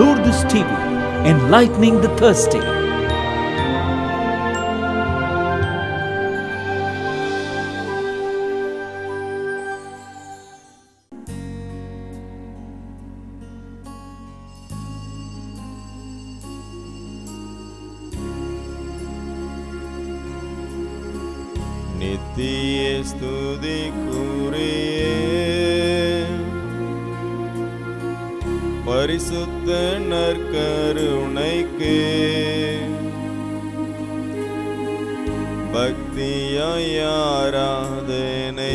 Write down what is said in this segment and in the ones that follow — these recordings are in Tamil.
Lourdes TV, enlightening the thirsty. நித்திய ஸ்துதிக்குரிய பரிசுத்த நற்கருணைக்கு பக்தியாய் ஆராதனை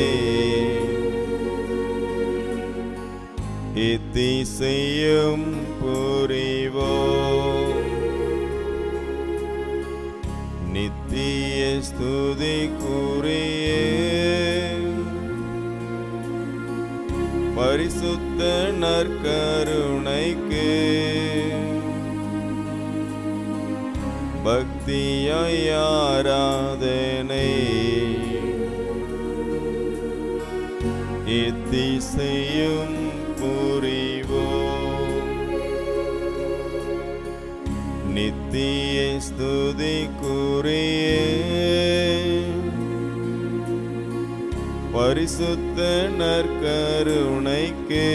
இத்திசையும் புரிவோம். நித்திய ஸ்துதிக்குரிய பரிசுத்த நற்கருணைக்கு பக்தியாய் ஆராதனை இத்திசையும் புரிவோம். நித்திய ஸ்துதிக்குரிய பரிசுத்த நற்கருணைக்கு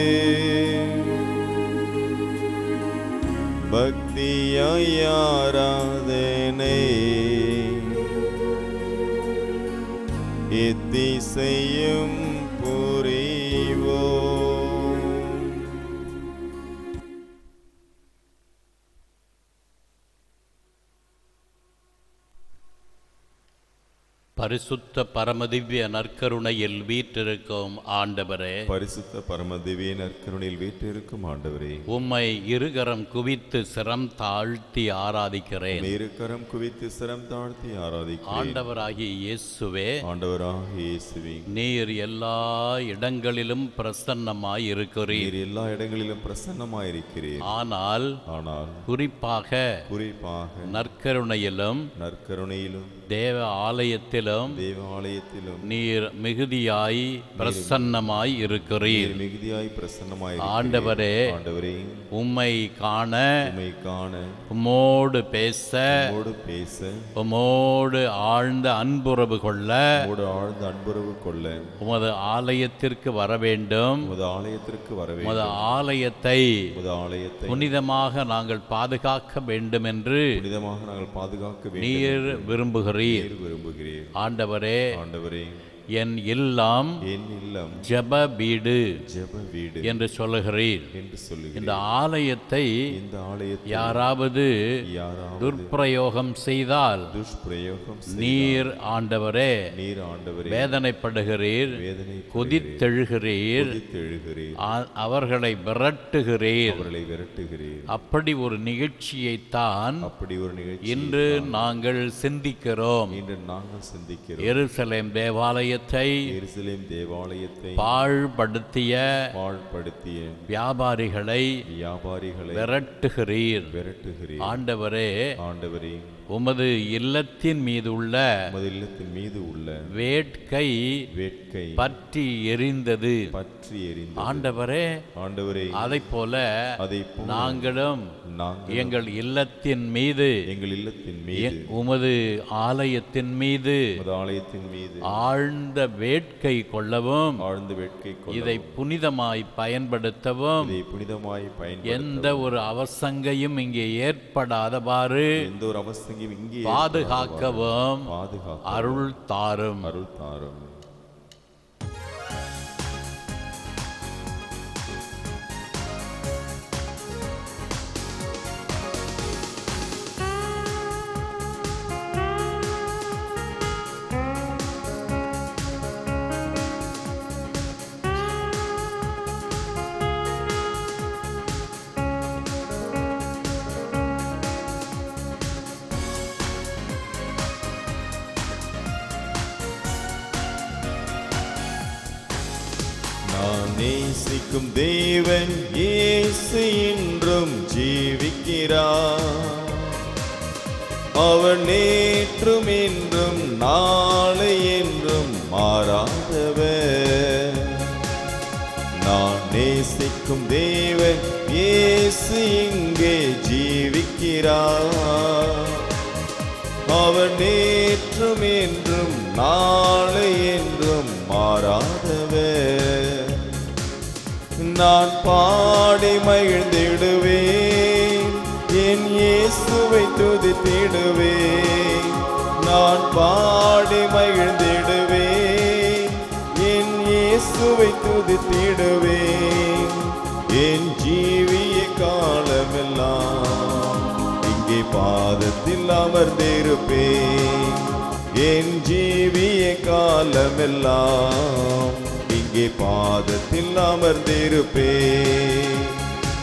பக்தியாய் ஆராதனை இத்திசையும் புரிவோம். பரிசுத்த பரமதிவ்ய நற்கருணையில் வீற்றிருக்கும் ஆண்டவரே, பரிசுத்த பரமதிவ்ய நற்கருணையில் வீற்றிருக்கும் ஆண்டவரே, உம்மை இருகரம் குவித்து சிரம் தாழ்த்தி ஆராதிக்கிறேன். இருகரம் குவித்து சிரம் தாழ்த்தி ஆராதிக்கிறேன். ஆண்டவராகிய இயேசுவே, ஆண்டவராகிய இயேசுவே, நீர் எல்லா இடங்களிலும் பிரசன்னமாய் இருக்கிறீர். நீர் எல்லா இடங்களிலும் பிரசன்னமாயிருக்கிறீர். ஆனால் குறிப்பாக நற்கருணையிலும் தேவ ஆலயத்திலும் நீர் மிகுதியாய் பிரசன்னமாய் இருக்கிறீர். ஆண்டவரே, உம்மை காண உம்மோடு பேச உம்மோடு ஆழ்ந்த அன்புறவு கொள்ள உமது ஆலயத்திற்கு வர வேண்டும். உமது ஆலயத்தை புனிதமாக நாங்கள் பாதுகாக்க வேண்டும் என்று நீர் விரும்புகிறீர். ஆண்டவரே, என் இல்லம் ஜெப வீடு என்று சொல்லுகிறீர். இந்த ஆலயத்தை யாராவது துர்ப்பிரயோகம் செய்தால் நீர் ஆண்டவரே வேதனைப்படுகிறீர், கொதித்தெழுகிறீர், அவர்களை விரட்டுகிறீர். அப்படி ஒரு நிகழ்ச்சியைத்தான் இன்று நாங்கள் சிந்திக்கிறோம். எருசலேம் தேவாலயத்தை பாழ்படுத்திய வியாபாரிகளை விரட்டுகிறீர். ஆண்டவரே, உமது இல்லத்தின் மீது உள்ள வேட்கை பற்றி எரிந்தது. ஆண்டவரே, அதைப் போல நாங்களும் எங்கள் இல்லத்தின் மீது உமது ஆலயத்தின் மீது ஆழ்ந்த வேட்கை கொள்ளவும் இதை புனிதமாய் பயன்படுத்தவும் எந்த ஒரு அவசங்கையும் இங்கே ஏற்படாதவாறு பாதுகாக்கவும் அருள் தாரும். நேசிக்கும் தேவன் இயேசு இன்றும் ஜீவிக்கிறார். அவர் நேற்றும் இன்றும் நாளை என்றும் மாறாதவர். நான் நேசிக்கும் தேவன் இயேசு இங்கே ஜீவிக்கிறார். அவர் நேற்றும் என்றும் நாளை என்றும் மாறாதவர். நான் பாடி மகிழ்ந்திடுவேன், என் இயேசுவை துதித்திடுவேன். நான் பாடி மகிழ்ந்திடுவேன், என் இயேசுவை துதித்திடுவேன். என் ஜீவிய காலமெல்லாம் இங்கே பாதத்தில் அமர்ந்திருப்பேன். என் ஜீவிய காலமெல்லாம் இங்கே பாதத்தில் அமர்ந்திருப்பேன்.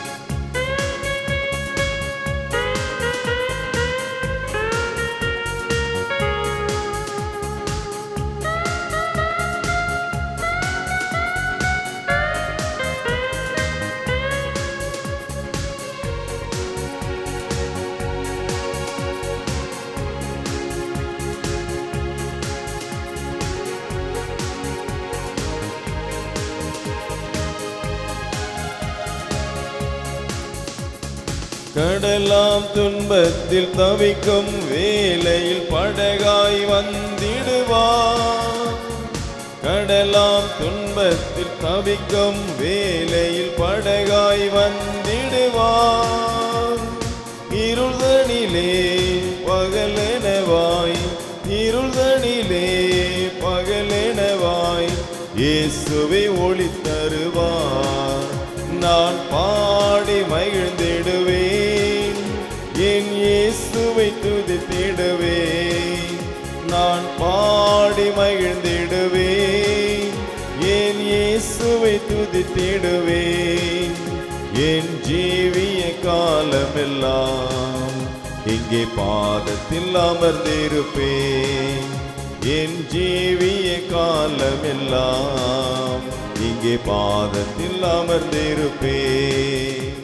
கடலாம் துன்பத்தில் தவிக்கும் வேளையில் படகாய் வந்திடுவார். கடலாம் துன்பத்தில் தவிக்கும் வேளையில் படகாய் வந்திடுவார். இருள்தனிலே பகலெனவாய், இருள்தனிலே பகலெனவாய் இயேசுவை ஒளி தருவார். நான் பாடி மகிழ்ந்திடுவேன், என் இயேசுவை துதித்திடுவேன். நான் பாடி மகிழ்ந்திடுவேன், என் இயேசுவை துதித்திடுவேன். என் ஜீவிய காலமெல்லாம் இங்கே பாதத்தில் அமர்ந்திருப்பேன். என் ஜீவிய காலமெல்லாம் இங்கே பாதத்தில் அமர்ந்திருப்பேன்.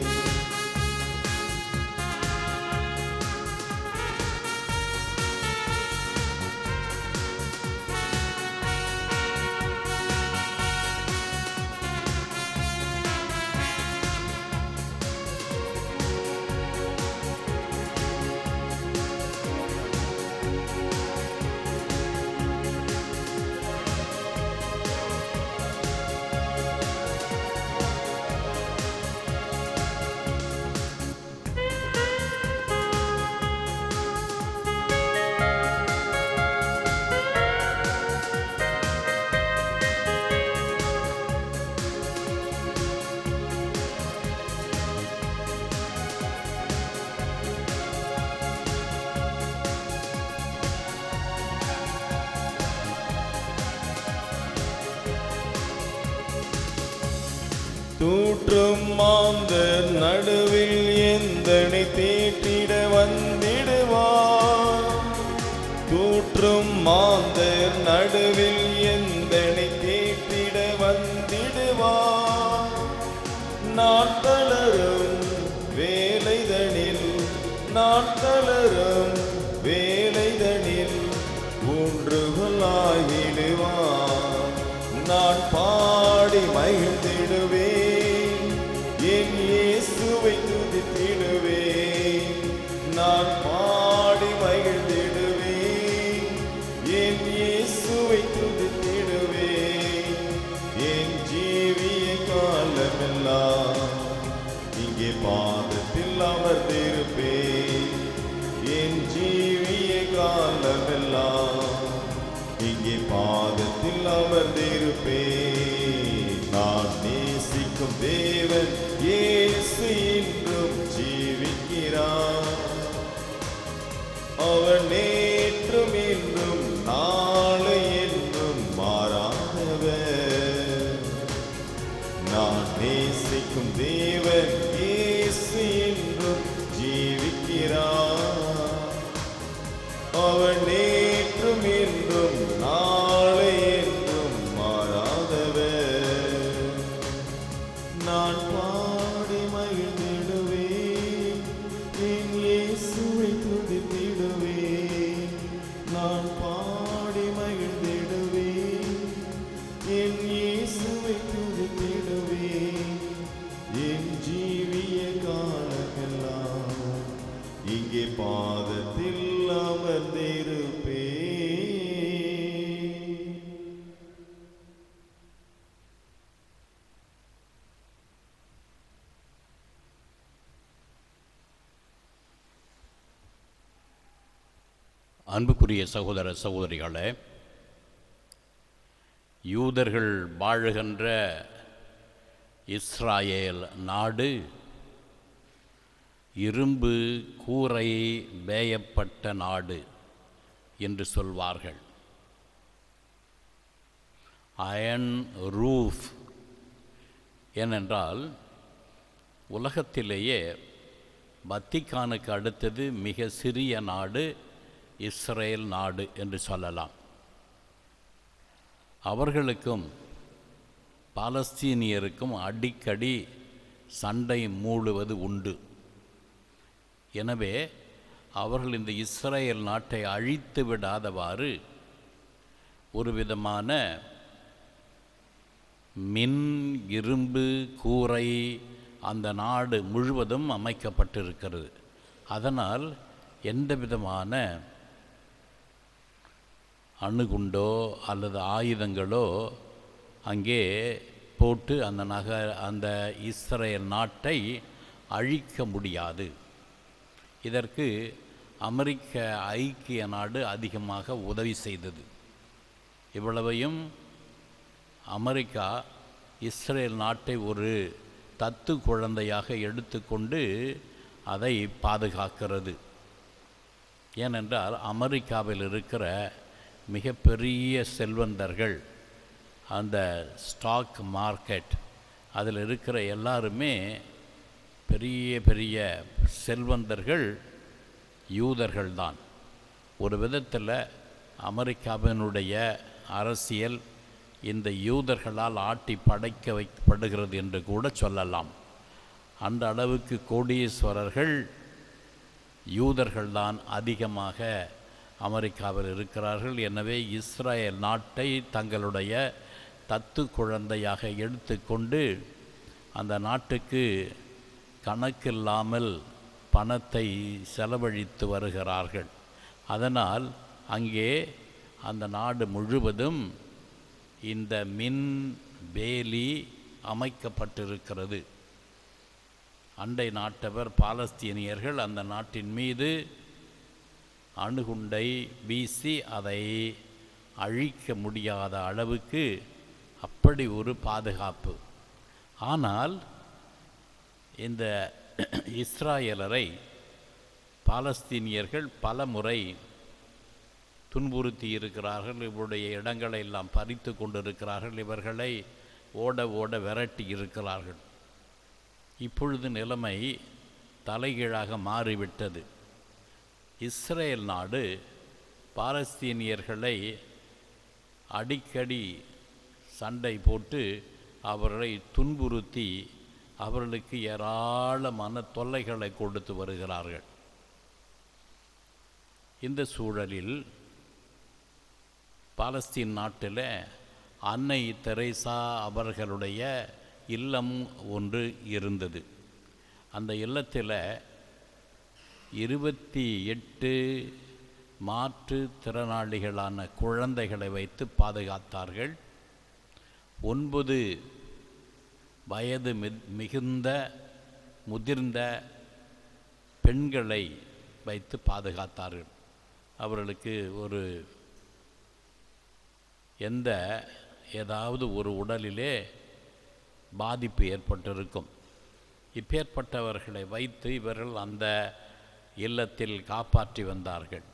தூற்றும் மாந்தர் நடுவில் எந்தனை தேற்றிட வந்திடுவார். தூற்றும் மாந்தர் நடுவில் எந்தனை தேற்றிட வந்திடுவார். நான் தளரும் வேலைதனில், நான் தளரும் வேலைதனில் ஊன்றுகளாகிடுவார். நான் பாடி மகிழ்ந்திடுவேன், என் இயேசுவை துதித்திடுவேன். நான் பாடி மகிழ்ந்திடுவேன், என் இயேசுவை துதித்திடுவேன். என் ஜீவிய காலமெல்லாம் இங்கே பாதத்தில் அமர்ந்திருப்பேன். என் ஜீவிய காலமெல்லாம் இங்கே பாதத்தில் அமர்ந்திருப்பேன். நான் நேசிக்கும் தேவன் இயேசு இன்றும் ஜீவிக்கிறார். அவர் நேற்றும் இன்றும் நாளை என்றும் மாறாதவர். நான் நேசிக்கும் தேவன் இயேசு இன்றும் ஜீவிக்கிறார். அவர் நேற்றும் இன்றும் நாளை என்றும் மாறாதவர். நான் பாடி மகிழ்ந்திடுவேன், என் இயேசுவை துதித்திடுவேன். நான் பாடி மகிழ்ந்திடுவேன், என் இயேசுவை துதித்திடுவேன். என் ஜீவிய காலமெல்லாம் இங்கே சுமந்திருப்பே. அன்புக்குரிய சகோதர சகோதரிகளே, யூதர்கள் வாழுகின்ற இஸ்ராயேல் நாடு இரும்பு கூரை வேயப்பட்ட நாடு என்று சொல்வார்கள். Iron roof. ஏனென்றால் உலகத்திலேயே வத்திக்கானுக்கு அடுத்தது மிக சிறிய நாடு இஸ்ரேல் நாடு என்று சொல்லலாம். அவர்களுக்கும் பாலஸ்தீனியருக்கும் அடிக்கடி சண்டை மூழுவது உண்டு. எனவே அவர்கள் இந்த இஸ்ரேல் நாட்டை அழித்து விடாதவாறு ஒரு விதமான மின் இரும்பு கூரை அந்த நாடு முழுவதும் அமைக்கப்பட்டிருக்கிறது. அதனால் எந்த விதமான அணுகுண்டோ அல்லது ஆயுதங்களோ அங்கே போட்டு அந்த இஸ்ரேல் நாட்டை அழிக்க முடியாது. இதற்கு அமெரிக்க ஐக்கிய நாடு அதிகமாக உதவி செய்தது. இவ்வளவையும் அமெரிக்கா இஸ்ரேல் நாட்டை ஒரு தத்து குழந்தையாக எடுத்துக்கொண்டு அதை பாதுகாக்கிறது. ஏனென்றால் அமெரிக்காவில் இருக்கிற மிகப்பெரிய செல்வந்தர்கள், அந்த ஸ்டாக் மார்க்கெட் அதில் இருக்கிற எல்லாருமே பெரிய பெரிய செல்வந்தர்கள் யூதர்கள்தான். ஒரு விதத்தில் அமெரிக்காவினுடைய அரசியல் இந்த யூதர்களால் ஆட்டி படைக்க வைக்கப்படுகிறது என்று கூட சொல்லலாம். அந்த அளவுக்கு கோடீஸ்வரர்கள் யூதர்கள்தான் அதிகமாக அமெரிக்காவில் இருக்கிறார்கள். எனவே இஸ்ரேல் நாட்டை தங்களுடைய தத்து குழந்தையாக எடுத்துக்கொண்டு அந்த நாட்டுக்கு கணக்கில்லாமல் பணத்தை செலவழித்து வருகிறார்கள். அதனால் அங்கே அந்த நாடு முழுவதும் இந்த மின் வேலி அமைக்கப்பட்டிருக்கிறது. அண்டை நாட்டவர் பாலஸ்தீனியர்கள் அந்த நாட்டின் மீது அணுகுண்டை வீசி அதை அழிக்க முடியாத அளவுக்கு அப்படி ஒரு பாதுகாப்பு. ஆனால் இந்த இஸ்ராயலரை பாலஸ்தீனியர்கள் பல முறை துன்புறுத்தி இருக்கிறார்கள். இவருடைய இடங்களை எல்லாம் பறித்து கொண்டிருக்கிறார்கள். இவர்களை ஓட ஓட விரட்டி இருக்கிறார்கள். இப்பொழுது நிலைமை தலைகீழாக மாறிவிட்டது. இஸ்ரேல் நாடு பாலஸ்தீனியர்களை அடிக்கடி சண்டை போட்டு அவர்களை துன்புறுத்தி அவர்களுக்கு ஏராளமான தொல்லைகளை கொடுத்து வருகிறார்கள். இந்த சூழலில் பாலஸ்தீன் நாட்டில் அன்னை தெரேசா அவர்களுடைய இல்லம் ஒன்று இருந்தது. அந்த இல்லத்தில் 28 மாற்றுத்திறனாளிகளான குழந்தைகளை வைத்து பாதுகாத்தார்கள். 9 வயது மிகுந்த முதிர்ந்த பெண்களை வைத்து பாதுகாத்தார்கள். அவர்களுக்கு ஏதாவது ஒரு உடலிலே பாதிப்பு ஏற்பட்டிருக்கும். இப்பேற்பட்டவர்களை வைத்து இவர்கள் அந்த இல்லத்தில் காப்பாற்றி வந்தார்கள்.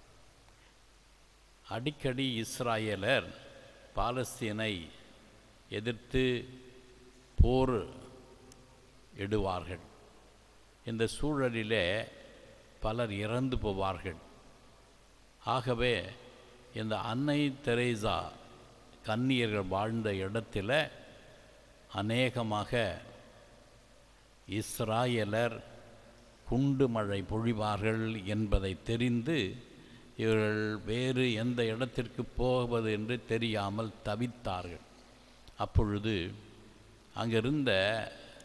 அடிக்கடி இஸ்ராயலர் பாலஸ்தீனை எதிர்த்து போர் இடுவார்கள். இந்த சூழலிலே பலர் இறந்து போவார்கள். ஆகவே இந்த அன்னை தெரேசா கன்னியர்கள் வாழ்ந்த இடத்தில் அநேகமாக இஸ்ராயலர் குண்டு மழை பொழிவார்கள் என்பதை தெரிந்து இவர்கள் வேறு எந்த இடத்திற்கு போவது என்று தெரியாமல் தவித்தார்கள். அப்பொழுது அங்கிருந்த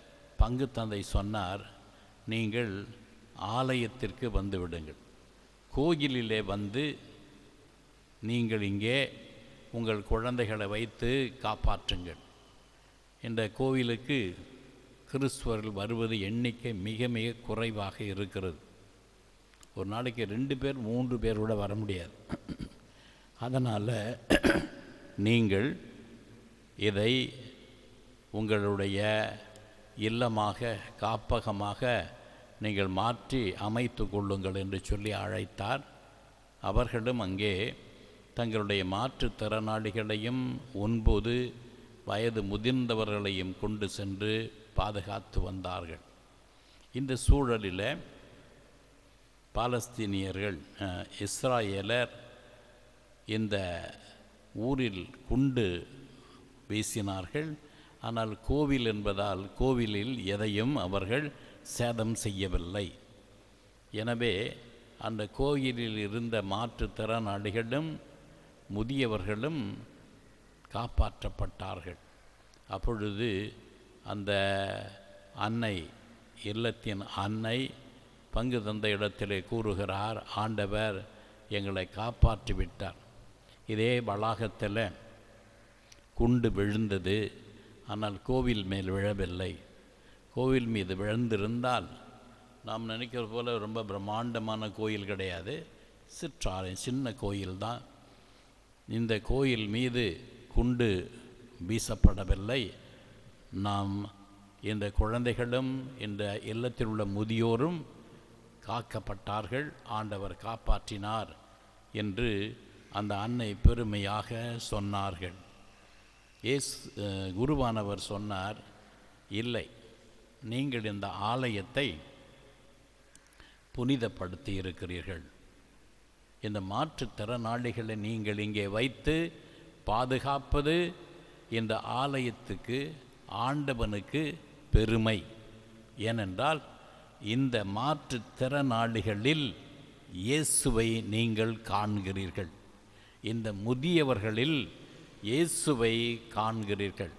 பங்கு தந்தை சொன்னார், நீங்கள் ஆலயத்திற்கு வந்துவிடுங்கள், கோயிலிலே வந்து நீங்கள் இங்கே உங்கள் குழந்தைகளை வைத்து காப்பாற்றுங்கள். இந்த கோவிலுக்கு கிறிஸ்துவர்கள் வருவது எண்ணிக்கை மிக மிக குறைவாக இருக்கிறது. ஒரு நாளைக்கு 2 பேர் 3 பேர் கூட வர முடியாது. அதனால் நீங்கள் இதை உங்களுடைய இல்லமாக காப்பகமாக நீங்கள் மாற்றி அமைத்து கொள்ளுங்கள் என்று சொல்லி அழைத்தார். அவர்களும் அங்கே தங்களுடைய மாற்றுத்திறனாளிகளையும் 9 வயது முதிர்ந்தவர்களையும் கொண்டு சென்று பாதுகாத்து வந்தார்கள். இந்த சூழலில் பாலஸ்தீனியர்கள் இஸ்ராயேலர் இந்த ஊரில் குண்டு வீசினார்கள். ஆனால் கோவில் என்பதால் கோவிலில் எதையும் அவர்கள் சேதம் செய்யவில்லை. எனவே அந்த கோயிலில் இருந்த மாற்றுத்திறனாளிகளும் முதியவர்களும் காப்பாற்றப்பட்டார்கள். அப்பொழுது அந்த அன்னை, இல்லத்தின் அன்னை பங்கு தந்த இடத்திலே கூறுகிறார், ஆண்டவர் எங்களை காப்பாற்றிவிட்டார். இதே வளாகத்தில் குண்டு விழுந்தது, ஆனால் கோவில் மேல் விழவில்லை. கோவில் மீது விழுந்திருந்தால் நாம் நினைக்கிறது போல ரொம்ப பிரம்மாண்டமான கோயில் கிடையாது, சிற்றாலயம், சின்ன கோயில்தான். இந்த கோயில் மீது குண்டு வீசப்படவில்லை. நாம் இந்த குழந்தைகளும் இந்த இல்லத்தில் உள்ள முதியோரும் காக்கப்பட்டார்கள், ஆண்டவர் காப்பாற்றினார் என்று அந்த அன்னை பெருமையாக சொன்னார்கள். குருவானவர் சொன்னார், இல்லை, நீங்கள் இந்த ஆலயத்தை புனிதப்படுத்தி இருக்கிறீர்கள். இந்த மாற்றுத்திறனாளிகளை நீங்கள் இங்கே வைத்து பாதுகாப்பது இந்த ஆலயத்துக்கு, ஆண்டவனுக்கு பெருமை. ஏனென்றால் இந்த மாற்றுத்திறனாளிகளில் இயேசுவை நீங்கள் காண்கிறீர்கள், இந்த முதியவர்களில் இயேசுவை காண்கிறீர்கள்.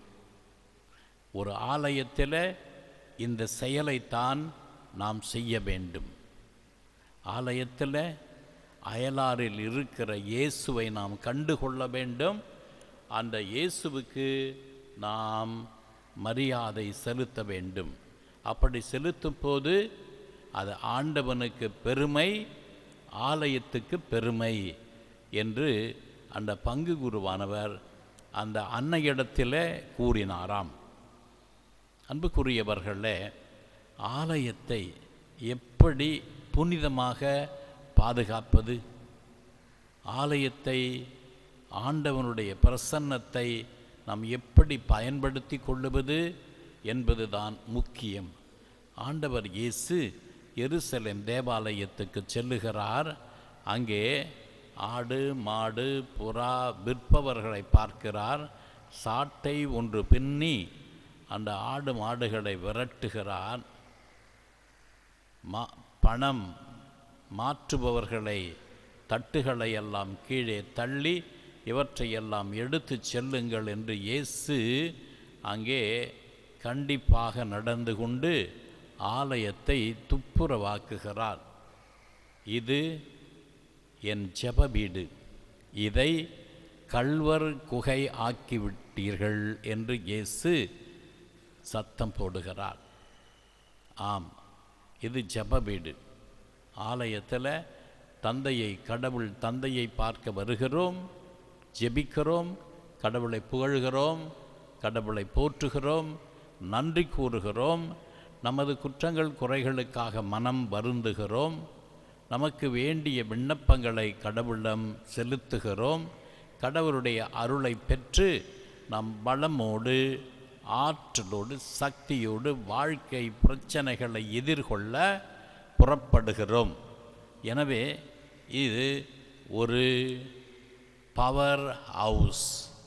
ஒரு ஆலயத்தில் இந்த செயலைத்தான் நாம் செய்ய வேண்டும். ஆலயத்தில் அயலாரில் இருக்கிற இயேசுவை நாம் கண்டுகொள்ள வேண்டும். அந்த இயேசுவுக்கு நாம் மரியாதை செலுத்த வேண்டும். அப்படி செலுத்தும் போது அது ஆண்டவனுக்கு பெருமை, ஆலயத்துக்கு பெருமை என்று அந்த பங்கு குருவானவர் அந்த அன்னையிடத்தில் கூறினாராம். அன்புக்குரியவர்களே, ஆலயத்தை எப்படி புனிதமாக பாதுகாப்பது, ஆலயத்தை, ஆண்டவனுடைய பிரசன்னத்தை நாம் எப்படி பயன்படுத்தி கொள்ளுவது என்பதுதான் முக்கியம். ஆண்டவர் இயேசு எருசலேம் தேவாலயத்துக்கு செல்லுகிறார். அங்கே ஆடு மாடு புறா விற்பவர்களை பார்க்கிறார். சாட்டை ஒன்று பின்னி அந்த ஆடு மாடுகளை விரட்டுகிறார். பணம் மாற்றுபவர்களை, தட்டுகளை எல்லாம் கீழே தள்ளி இவற்றையெல்லாம் எடுத்து செல்லுங்கள் என்று இயேசு அங்கே கண்டிப்பாக நடந்து கொண்டு ஆலயத்தை துப்புரவாக்குகிறார். இது என் ஜெப வீடு, இதை கள்வர் குகை ஆக்கிவிட்டீர்கள் என்று இயேசு சத்தம் போடுகிறார். ஆம், இது ஜெப வீடு. ஆலயத்தில் கடவுள் தந்தையை பார்க்க வருகிறோம், ஜெபிக்கிறோம், கடவுளை புகழ்கிறோம், கடவுளை போற்றுகிறோம், நன்றி கூறுகிறோம், நமது குற்றங்கள் குறைகளுக்காக மனம் வருந்துகிறோம், நமக்கு வேண்டிய விண்ணப்பங்களை கடவுளிடம் செலுத்துகிறோம். கடவுளுடைய அருளை பெற்று நம் பலமோடு, ஆற்றலோடு, சக்தியோடு வாழ்க்கை பிரச்சனைகளை எதிர்கொள்ள புறப்படுகிறோம். எனவே இது ஒரு power house.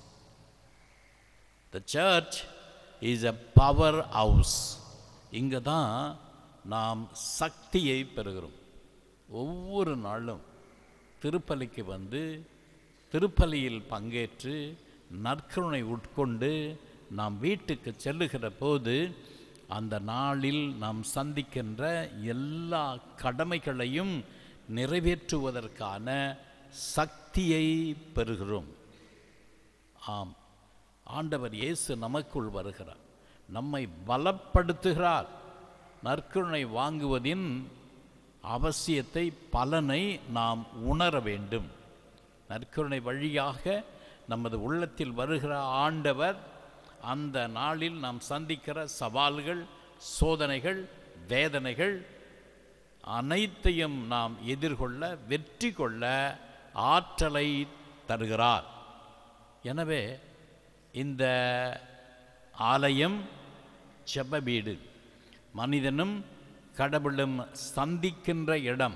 The church is a power house. இங்கே தான் நாம் சக்தியை பெறுகிறோம். ஒவ்வொரு நாளும் திருப்பலிக்கு வந்து திருப்பலியில் பங்கேற்று நற்கருணை உட்கொண்டு நாம் வீட்டுக்கு செல்லுகிற போது அந்த நாளில் நாம் சந்திக்கின்ற எல்லா கடமைகளையும் நிறைவேற்றுவதற்கான சக்தியை பெறுகிறோம். ஆம், ஆண்டவர் இயேசு நமக்குள் வருகிறார், நம்மை பலப்படுத்துகிறார். நற்கருணை வாங்குவதின் அவசியத்தை, பலனை நாம் உணர வேண்டும். நற்கருணை வழியாக நமது உள்ளத்தில் வருகிற ஆண்டவர் அந்த நாளில் நாம் சந்திக்கிற சவால்கள், சோதனைகள், வேதனைகள் அனைத்தையும் நாம் எதிர்கொள்ள, வெற்றி கொள்ள ஆற்றலை தருகிறார். எனவே இந்த ஆலயம் ஜெப வீடு, மனிதனும் கடவுளும் சந்திக்கின்ற இடம்.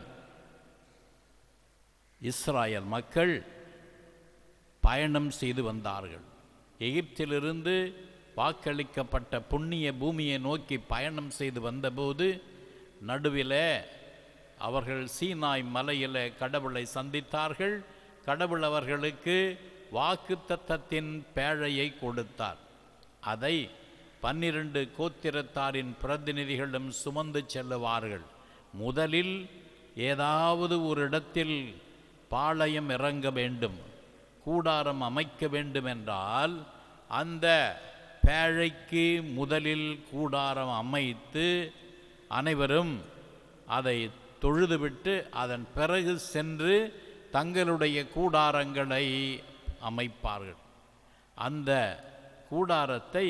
இஸ்ராயல் மக்கள் பயணம் செய்து வந்தார்கள். எகிப்திலிருந்து வாக்களிக்கப்பட்ட புண்ணிய பூமியை நோக்கி பயணம் செய்து வந்தபோது நடுவில் அவர்கள் சீனாய் மலையில் கடவுளை சந்தித்தார்கள். கடவுள் அவர்களுக்கு வாக்குத்தத்தத்தின் பேழையை கொடுத்தார். அதை 12 கோத்திரத்தாரின் பிரதிநிதிகளும் சுமந்து செல்லுவார்கள். முதலில் ஏதாவது ஒரு இடத்தில் பாளையம் இறங்க வேண்டும், கூடாரம் அமைக்க வேண்டும் என்றால் அந்த பேழைக்கு முதலில் கூடாரம் அமைத்து அனைவரும் அதை தொழுதுவிட்டு அதன் பிறகு சென்று தங்களுடைய கூடாரங்களை அமைப்பார்கள். அந்த கூடாரத்தை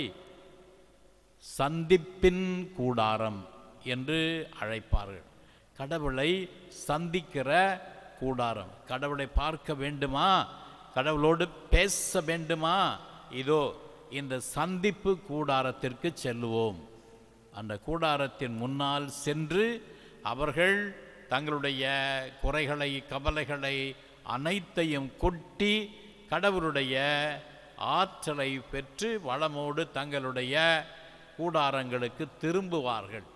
சந்திப்பின் கூடாரம் என்று அழைப்பார்கள். கடவுளை சந்திக்கிற கூடாரம். கடவுளை பார்க்க வேண்டுமா, கடவுளோடு பேச வேண்டுமா, இதோ இந்த சந்திப்பு கூடாரத்திற்கு செல்லுவோம். அந்த கூடாரத்தின் முன்னால் சென்று அவர்கள் தங்களுடைய குறைகளை, கவலைகளை அனைத்தையும் கொட்டி கடவுளுடைய ஆற்றலை பெற்று வளமோடு தங்களுடைய கூடாரங்களுக்கு திரும்புவார்கள்.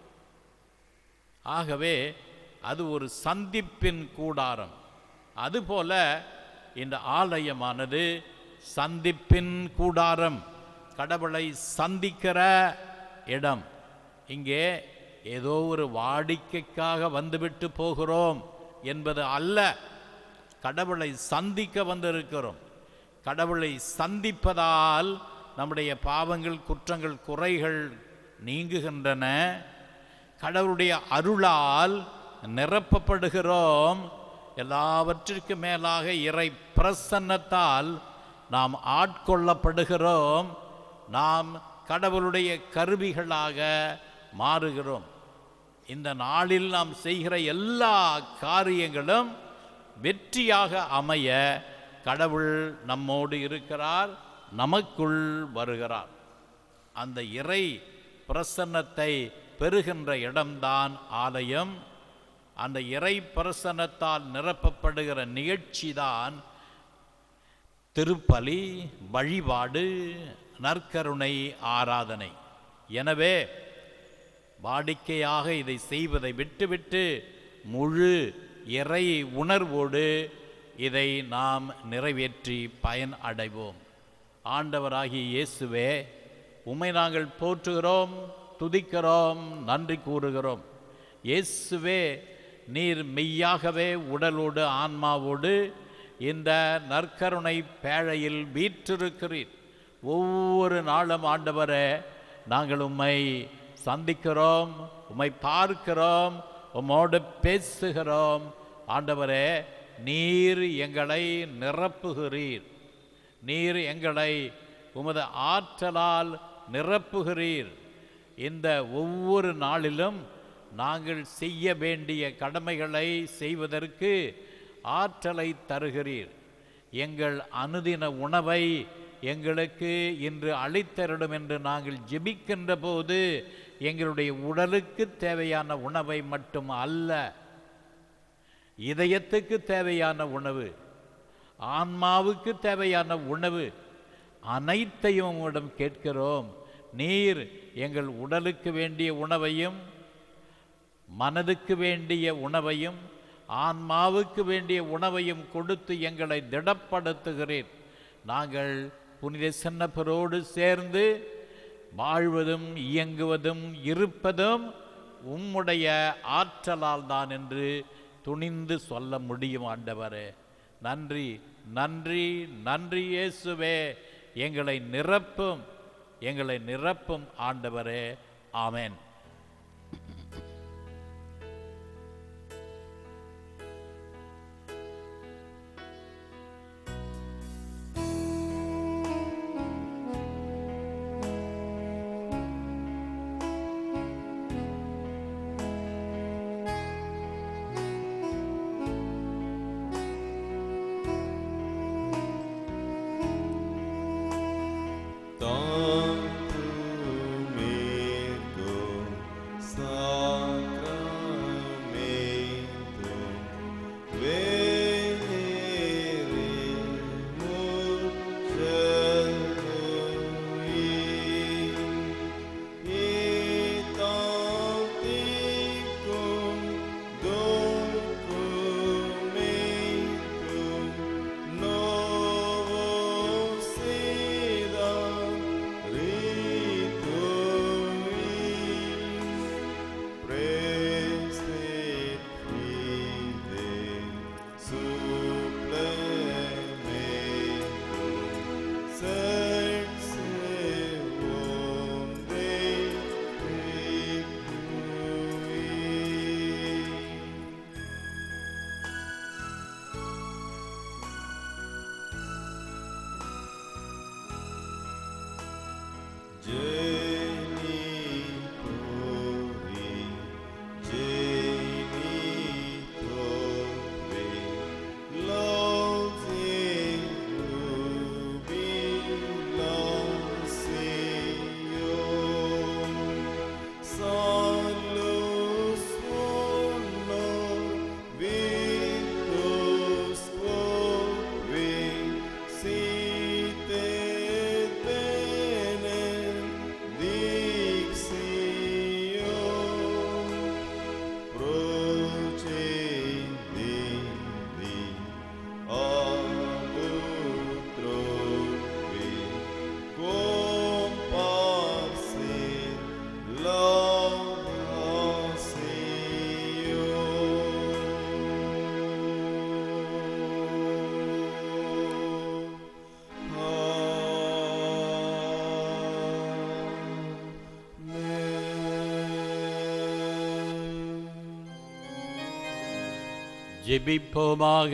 ஆகவே அது ஒரு சந்திப்பின் கூடாரம். அதுபோல இந்த ஆலயமானது சந்திப்பின் கூடாரம், கடவுளை சந்திக்கிற இடம். இங்கே ஏதோ ஒரு வாடிக்கைக்காக வந்துவிட்டு போகிறோம் என்பது அல்ல, கடவுளை சந்திக்க வந்திருக்கிறோம். கடவுளை சந்திப்பதால் நம்முடைய பாவங்கள், குற்றங்கள், குறைகள் நீங்குகின்றன. கடவுளுடைய அருளால் நிரப்பப்படுகிறோம். எல்லாவற்றிற்கு மேலாக இறை பிரசன்னத்தால் நாம் ஆட்கொள்ளப்படுகிறோம். நாம் கடவுளுடைய கருவிகளாக மாறுகிறோம். இந்த நாளில் நாம் செய்கிற எல்லா காரியங்களும் வெற்றியாக அமைய கடவுள் நம்மோடு இருக்கிறார், நமக்குள் வருகிறார். அந்த இறை பிரசன்னத்தை பெறுகின்ற இடம்தான் ஆலயம். அந்த இறை பிரசன்னத்தால் நிரப்பப்படுகிற நிகழ்ச்சிதான் திருப்பலி, வழிபாடு, நற்கருணை ஆராதனை. எனவே வாடிக்கையாக இதை செய்வதை விட்டுவிட்டு முழு இறை உணர்வோடு இதை நாம் நிறைவேற்றி பயன் அடைவோம். ஆண்டவராகிய இயேசுவே, உம்மை நாங்கள் போற்றுகிறோம், துதிக்கிறோம், நன்றி கூறுகிறோம். இயேசுவே, நீர் மெய்யாகவே உடலோடு ஆன்மாவோடு இந்த நற்கருணை பேழையில் வீற்றிருக்கிறீர். ஒவ்வொரு நாளும் ஆண்டவரே, நாங்கள் உம்மை சந்திக்கிறோம், உம்மை பார்க்கிறோம், உம்மோடு பேசுகிறோம். ஆண்டவரே, நீர் எங்களை நிரப்புகிறீர், நீர் எங்களை உமது ஆற்றலால் நிரப்புகிறீர். இந்த ஒவ்வொரு நாளிலும் நாங்கள் செய்ய வேண்டிய கடமைகளை செய்வதற்கு ஆற்றலை தருகிறீர். எங்கள் அனுதின உணவை எங்களுக்கு இன்று அளித்தருடும் என்று நாங்கள் ஜெபிக்கின்ற போது எங்களுடைய உடலுக்கு தேவையான உணவை மட்டும் அல்ல, இதயத்துக்கு தேவையான உணவு, ஆன்மாவுக்கு தேவையான உணவு அனைத்தையும் உங்களிடம் கேட்கிறோம். நீர் எங்கள் உடலுக்கு வேண்டிய உணவையும், மனதுக்கு வேண்டிய உணவையும், ஆன்மாவுக்கு வேண்டிய உணவையும் கொடுத்து எங்களை திடப்படுத்துகிறீர். நாங்கள் புனித சென்னப்பரோடு சேர்ந்து வாழ்வதும் இயங்குவதும் இருப்பதும் உம்முடைய ஆற்றலால் தான் என்று துணிந்து சொல்ல முடியும் ஆண்டவரே. நன்றி நன்றி நன்றி இயேசுவே. எங்களை நிரப்பும் ஆண்டவரே. ஆமென். ஜெபிப்போமாக.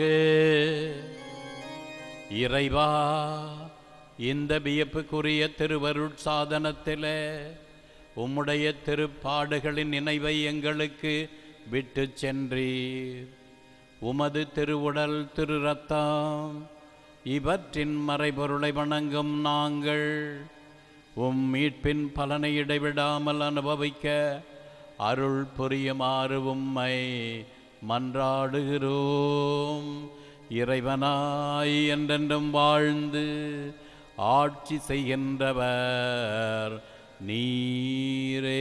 இறைவா, இந்த வியப்புக்குரிய திருவருட்சாதனத்திலே உம்முடைய திருப்பாடுகளின் நினைவை எங்களுக்கு விட்டு சென்றீர். உமது திருவுடல் திரு இரத்தம் இவற்றின் மறைபொருளை வணங்கும் நாங்கள் உம் மீட்பின் பலனை இடைவிடாமல் அனுபவிக்க அருள் புரியுமாறு உம்மை மன்றாடுகிறோம். இறைவனாய் என்றென்றும் வாழ்ந்து ஆட்சி செய்கின்றவர் நீரே.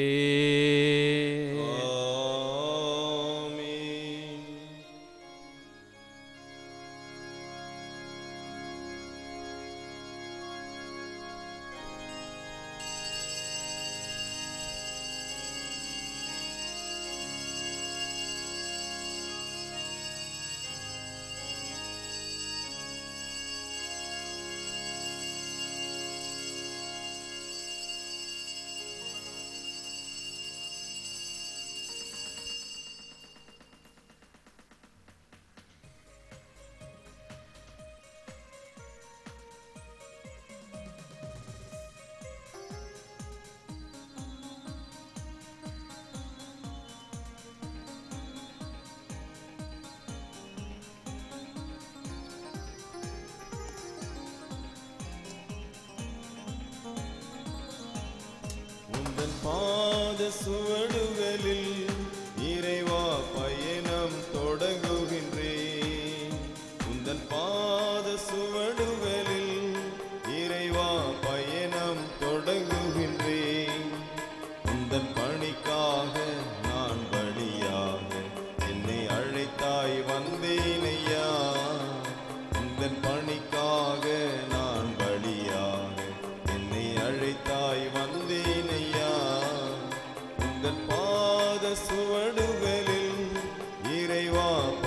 பாத சுவடுகளில் இறைவா பயணம் தொடங்குகின்றேன். உந்தன் பாத சுவடுகளில் இறைவா பயணம் தொடங்குகின்றேன். உந்தன் பணிக்காக நான் பலியாக என்னை அழைத்தாய் வந்தேனையா. உந்தன் பணிக்காக நான் பலியாக என்னை அழைத்தாய் வந்தேனையா. உந்தன் பாத சுவடுகளில் இறைவா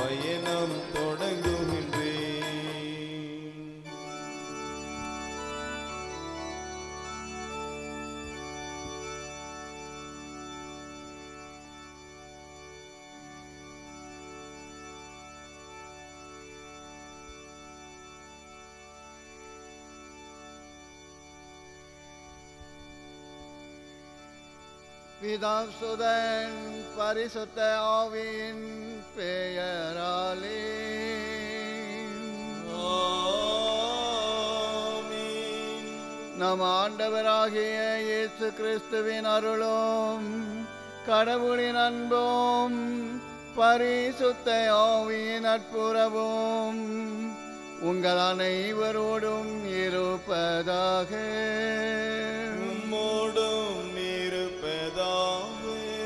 பிதாசுதன் பரிசுத்த ஆவியின் பெயராலே ஆமென். நம் ஆண்டவராகிய இயேசு கிறிஸ்துவின் அருளும் கடவுளின் அன்பும் பரிசுத்த ஆவியின் நட்புறவும் உங்கள் அனைவரோடும் இருப்பதாக. உம்மோடும் இருப்பதாக.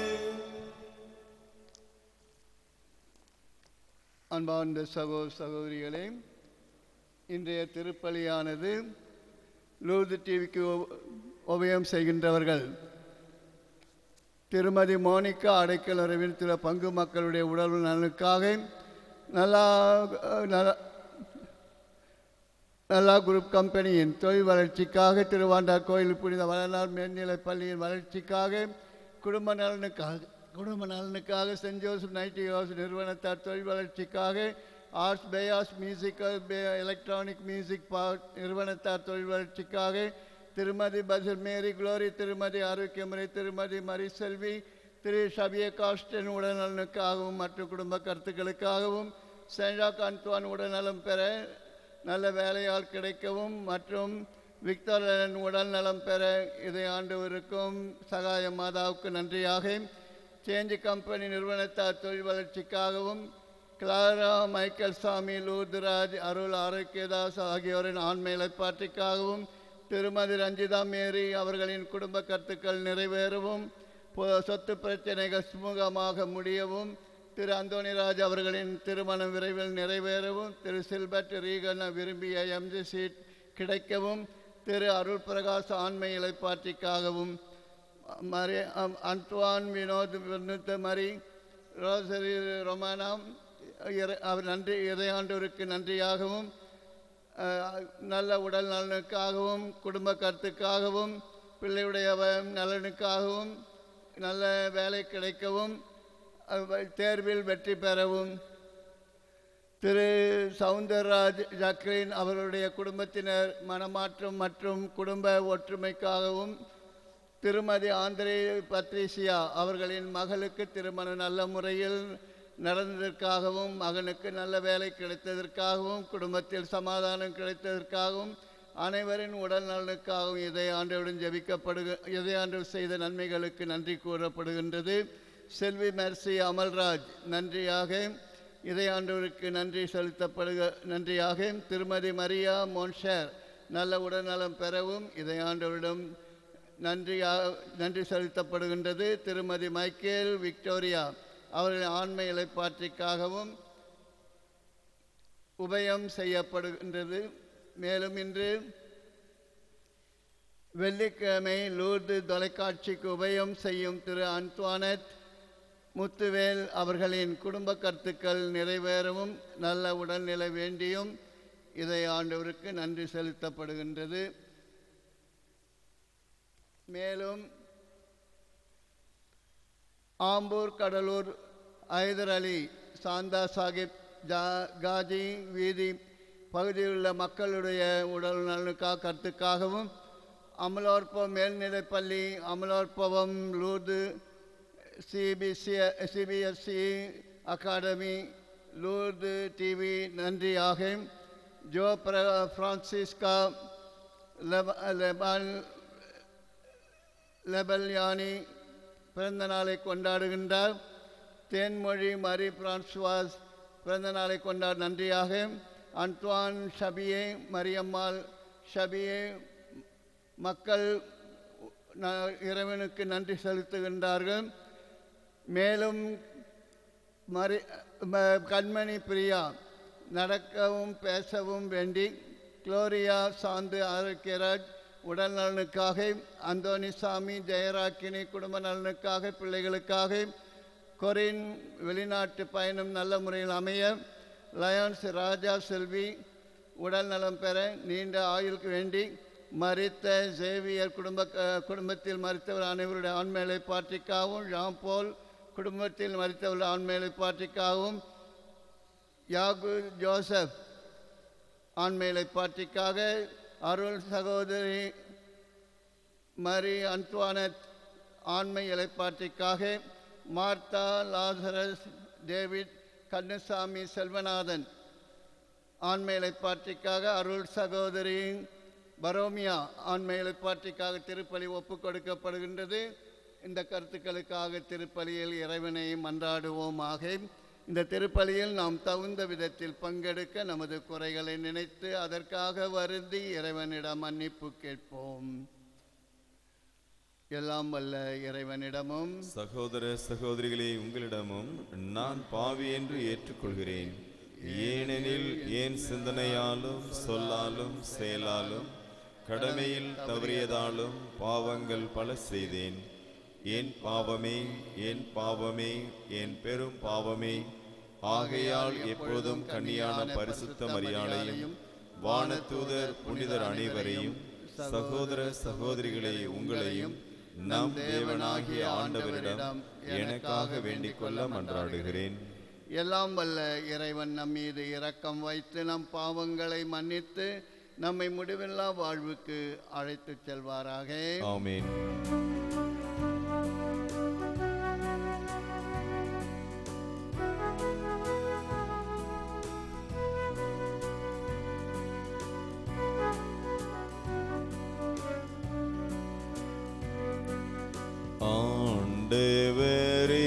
அன்பார்ந்த சகோதரிகளே, இன்றைய திருப்பலியானது லூர்து டிவிக்கு உபயம் செய்கின்றவர்கள் திருமதி மோனிகா அடைக்கல் உறவின் சில பங்கு மக்களுடைய உடல் நலனுக்காக நல்லா குரூப் கம்பெனியின் தொழில் வளர்ச்சிக்காக, திருவாண்டார் கோயில் புனித வளனார் மேல்நிலைப் பள்ளியின் வளர்ச்சிக்காக, குடும்ப நலனுக்காக சென்ட் ஜோசப் நைட்டிங்ஹேல் நிறுவனத்தார் தொழில் வளர்ச்சிக்காக, ஆர்ட்ஸ் பேயாஸ் மியூசிக்கல் எலக்ட்ரானிக் மியூசிக் நிறுவனத்தார் தொழில் வளர்ச்சிக்காக, திருமதி பசில் மேரி குளோரி, திருமதி ஆரோக்கியமுறை, திருமதி மரிசெல்வி, திரு ஷபிய காஸ்டன் உடல்நலனுக்காகவும் மற்றும் குடும்ப கருத்துக்களுக்காகவும், சென்ட் அன்துவான் உடல்நலம் பெற நல்ல வேலையால் கிடைக்கவும் மற்றும் விக்டர் உடல் நலம் பெற இதை ஆண்டவருக்கும் சகாய மாதாவுக்கு நன்றியாக, சேஞ்ச் கம்பெனி நிறுவனத்தார் தொழில் வளர்ச்சிக்காகவும், கிளாரா மைக்கேல் சாமி, லூர்துராஜ், அருள் ஆரோக்கியதாஸ் ஆகியோரின் ஆண்மை இலைப்பாற்றிக்காகவும், திருமதி ரஞ்சிதா மேரி அவர்களின் குடும்ப கருத்துக்கள் நிறைவேறவும், சொத்து பிரச்சனைகள் சுமூகமாக முடியவும், திரு அந்தோணிராஜ் அவர்களின் திருமணம் விரைவில் நிறைவேறவும், திரு சில்பர்ட் ரீகன் விரும்பிய எம்ஜி சீட் கிடைக்கவும், திரு அருள் பிரகாஷ் ஆண்மை இலைப்பாற்றிக்காகவும், அன்துவான் வினோத் மரி ரோசரி ரொமானா அவர் நன்றி இறையாண்டோருக்கு நன்றியாகவும், நல்ல உடல் நலனுக்காகவும், குடும்ப கருத்துக்காகவும், பிள்ளையுடைய நலனுக்காகவும், நல்ல வேலை கிடைக்கவும், தேர்வில் வெற்றி பெறவும், திரு சவுந்தரராஜ் ஜாக்லின் அவர்களுடைய குடும்பத்தினர் மனமாற்றம் மற்றும் குடும்ப ஒற்றுமைக்காகவும், திருமதி ஆந்திரே பத்ரிசியா அவர்களின் மகளுக்கு திருமணம் நல்ல முறையில் நடந்ததற்காகவும், மகனுக்கு நல்ல வேலை கிடைத்ததற்காகவும், குடும்பத்தில் சமாதானம் கிடைத்ததற்காகவும், அனைவரின் உடல் நலனுக்காகவும் இதை ஆண்டவுடன் இதை ஆண்டவர் செய்த நன்மைகளுக்கு நன்றி கூறப்படுகின்றது. செல்வி மெர்சி அமல்ராஜ் நன்றியாக, இதை ஆண்டவருக்கு நன்றியாக, திருமதி மரியா மோன்ஷர் நல்ல உடல்நலம் பெறவும் இதை ஆண்டவரிடம் நன்றி செலுத்தப்படுகின்றது. திருமதி மைக்கேல் விக்டோரியா அவர்களின் ஆண்மை இலைப்பாற்றிக்காகவும் உபயம் செய்யப்படுகின்றது. மேலும் இன்று வெள்ளிக்கிழமை லூர்து தொலைக்காட்சிக்கு உபயம் செய்யும் திரு அன்துவானட் முத்துவேல் அவர்களின் குடும்ப கருத்துக்கள் நிறைவேறவும் நல்ல உடல்நிலை வேண்டியும் இதை ஆண்டவருக்கு நன்றி செலுத்தப்படுகின்றது. மேலும் ஆம்பூர் கடலூர் ஐதர் அலி சாந்தா சாஹிப் காஜி வீதி பகுதியில் உள்ள மக்களுடைய உடல் நலனுக்காக கருத்துக்காகவும், அமலோற்பம் மேல்நிலைப்பள்ளி, Amalorpavam Lourdes CBSE academy, Lourdes TV நன்றியாக, ஜோ பிரான்சிஸ்கா லெபல்யானி பிறந்த நாளை கொண்டாடுகின்றார். தேன்மொழி மரி பிரான்சுவாஸ் பிறந்த நாளை நன்றியாக, அன்துவான் ஷபியே மரியம்மாள் ஷபியே மக்கள் இறைவனுக்கு நன்றி செலுத்துகின்றார்கள். மேலும் கண்மணி பிரியா நடக்கவும் பேசவும் வேண்டி, குளோரியா சாந்து ஆரோக்கியராஜ் உடல் நலனுக்காக, அந்தோனிசாமி ஜெயராக்கினி குடும்ப நலனுக்காக, பிள்ளைகளுக்காக, கொரின் வெளிநாட்டு பயணம் நல்ல முறையில் அமைய, லயன்ஸ் ராஜா செல்வி உடல் நலம் பெற நீண்ட ஆயுளுக்கு வேண்டி, மரித்த சேவியர் குடும்பத்தில் மரித்தவர் அனைவருடைய ஆண்மையை பாற்றிக்காகவும், ஜாம்போல் குடும்பத்தில் மரித்தவர் ஆண்மையை பாற்றிக்காகவும், யாகு ஜோசப் ஆண்மையை பாற்றிக்காக, அருள் சகோதரி மரி அன்துவானட் ஆண்மை இலைப்பாற்றிக்காக மார்த்தா, லாசரஸ், டேவிட், கண்ணசாமி, செல்வநாதன் ஆண்மை இலைப்பாற்றிக்காக, அருள் சகோதரி பரோமியா ஆண்மை இலைப்பாற்றிக்காக திருப்பலி ஒப்புக் கொடுக்கப்படுகின்றது. இந்த கருத்துக்களுக்காக திருப்பலியில் இறைவனை மன்றாடுவோமாக. இந்த திருப்பலியில் நாம் தகுந்த விதத்தில் பங்கெடுக்க நமது குறைகளை நினைத்து அதற்காக வருந்தி இறைவனிடம் மன்னிப்பு கேட்போம். எல்லாம் வல்ல இறைவனிடமும் சகோதர சகோதரிகளே, உங்களிடமும் நான் பாவி என்று ஏற்றுக்கொள்கிறேன். ஏனெனில் என் சிந்தனையாலும் சொல்லாலும் செயலாலும் கடமையில் தவறியதாலும் பாவங்கள் பல செய்தேன். என் பாவமே, என் பாவமே, என் பெரும் பாவமே. ஆகையால் எப்பொழுதும் கன்னியான பரிசுத்த மரியாளையும் வானதூதர் புனிதர் அனைவரையும் சகோதர சகோதரிகளை உங்களையும் நம் தேவனாகிய ஆண்டவரிடம் எனக்காக வேண்டிக் கொள்ள மன்றாடுகிறேன். எல்லாம் வல்ல இறைவன் நம் மீது இரக்கம் வைத்து நம் பாவங்களை மன்னித்து நம்மை முடிவில்லா வாழ்வுக்கு அழைத்துச் செல்வாராக. ஆமென். ஆண்டவரே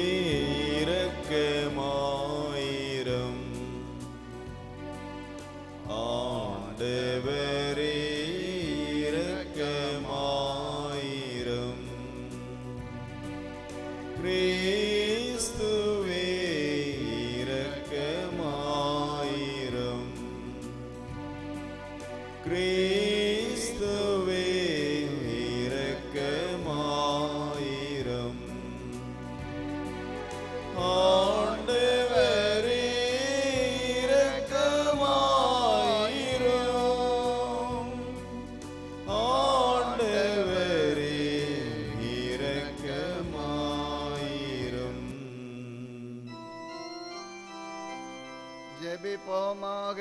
இரக்கமாயிரம். ஆண்டவரே இரக்கமாயிரம். கிறிஸ்துவே இரக்கமாயிரம். கிறிஸ்துவே இரக்கமாயிரம். ஆண்டவரே இரக்கமாயிரம். ஆண்டவரே இரக்கமாயிரம். ஜெபிப்போமாக.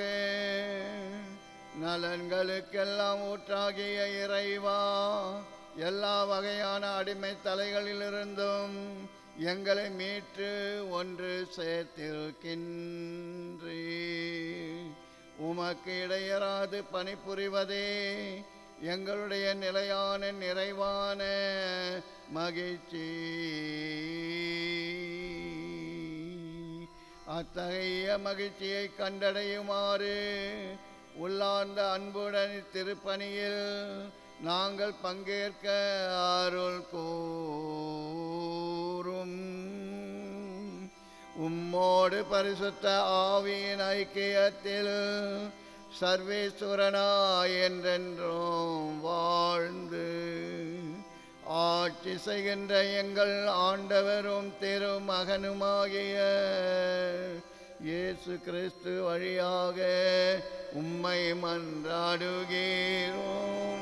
நலன்களுக்கெல்லாம் ஊற்றாகிய இறைவா, எல்லா வகையான அடிமை தலைகளிலிருந்தும் எங்களை மீட்டு ஒன்று சேர்த்திருக்கின்றீ. உமக்கு இடையராது பணிபுரிவதே எங்களுடைய நிலையான நிறைவான மகிழ்ச்சி. அத்தகைய மகிழ்ச்சியை கண்டடையுமாறு உள்ளார்ந்த அன்புடன் திருப்பணியில் நாங்கள் பங்கேற்க அருள் கூரும். உம்மோடு பரிசுத்த ஆவியின் ஐக்கியத்தில் சர்வேஸ்வரனாய் என்றென்றும் வாழ்ந்து ஆட்சி செய்கின்ற எங்கள் ஆண்டவரும் திருமகனுமாகிய இயேசு கிறிஸ்து வழியாக உம்மை மன்றாடுகிறோம்.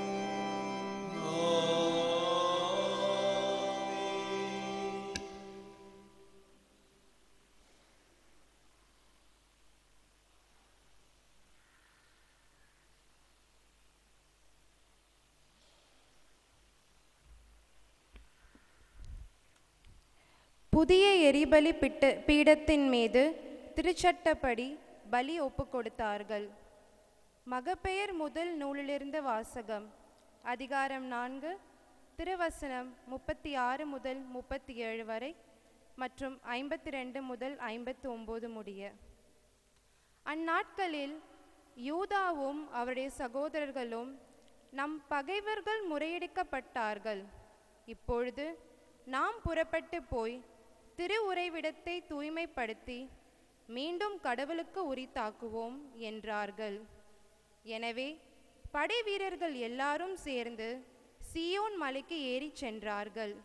புதிய எரிபலி பீடத்தின் மீது திருச்சட்டப்படி பலி ஒப்பு கொடுத்தார்கள். மகப்பெயர் முதல் நூலிலிருந்து வாசகம். அதிகாரம் 4, திருவசனம் 36 முதல் 37 வரை மற்றும் 52 முதல் 59 முடிய. அந்நாட்களில் யூதாவும் அவருடைய சகோதரர்களும் நம் பகைவர்கள் முறையடிக்கப்பட்டார்கள். இப்பொழுது நாம் புறப்பட்டு போய் திரு உறைவிடத்தை தூய்மைப்படுத்தி மீண்டும் கடவுளுக்கு உரித்தாக்குவோம் என்றார்கள். எனவே படை வீரர்கள் எல்லாரும் சேர்ந்து சீயோன் மலைக்கு ஏறி சென்றார்கள்.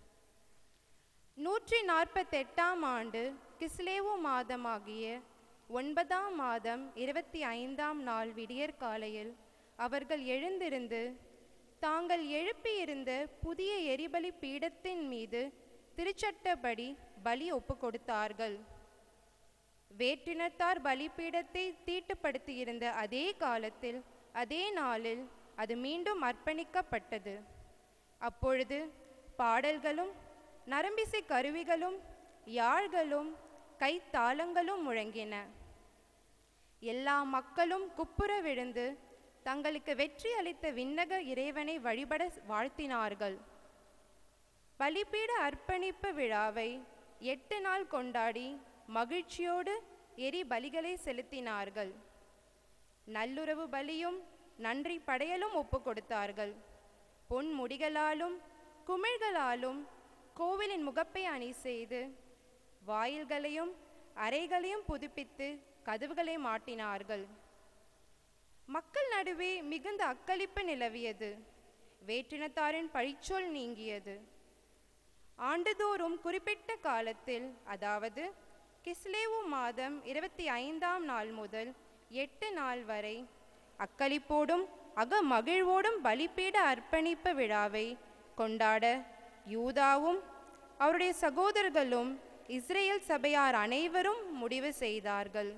148ஆம் ஆண்டு கிஸ்லேவு மாதமாகிய 9ஆம் மாதம் 25ஆம் நாள் விடியற் காலையில் அவர்கள் எழுந்திருந்து தாங்கள் எழுப்பியிருந்த புதிய எரிபலி பீடத்தின் மீது திருச்சட்டப்படி பலி ஒப்பு கொடுத்தார்கள். வேற்றினத்தார் பலிபீடத்தை தீட்டுப்படுத்தியிருந்த அதே காலத்தில் அதே நாளில் அது மீண்டும் அர்ப்பணிக்கப்பட்டது. அப்பொழுது பாடல்களும் நரம்பிசை கருவிகளும் யாழ்களும் கைத்தாளங்களும் முழங்கின. எல்லா மக்களும் குப்புற விழுந்து தங்களுக்கு வெற்றி அளித்த விண்ணக இறைவனை வழிபட வாழ்த்தினார்கள். பலிபீட அர்ப்பணிப்பு விழாவை 8 நாள் கொண்டாடி மகிழ்ச்சியோடு எரி பலிகளை செலுத்தினார்கள். நல்லுறவு பலியும் நன்றி படையலும் ஒப்பு கொடுத்தார்கள். பொன் முடிகளாலும் குமிழ்களாலும் கோவிலின் முகப்பை அணி செய்து வாயில்களையும் அறைகளையும் புதுப்பித்து கதவுகளை மாட்டினார்கள். மக்கள் நடுவே மிகுந்த அக்களிப்பு நிலவியது. வேற்றினத்தாரின் பழிச்சொல் நீங்கியது. ஆண்டுதோறும் குறிப்பிட்ட காலத்தில், அதாவது கிஸ்லேவு மாதம் 25ஆம் நாள் முதல் 8 நாள் வரை அக்களிப்போடும் மகிழ்வோடும் பலிபீட அர்ப்பணிப்பு விழாவை கொண்டாட யூதாவும் அவருடைய சகோதரர்களும் இஸ்ரேல் சபையார் அனைவரும் முடிவு செய்தார்கள்.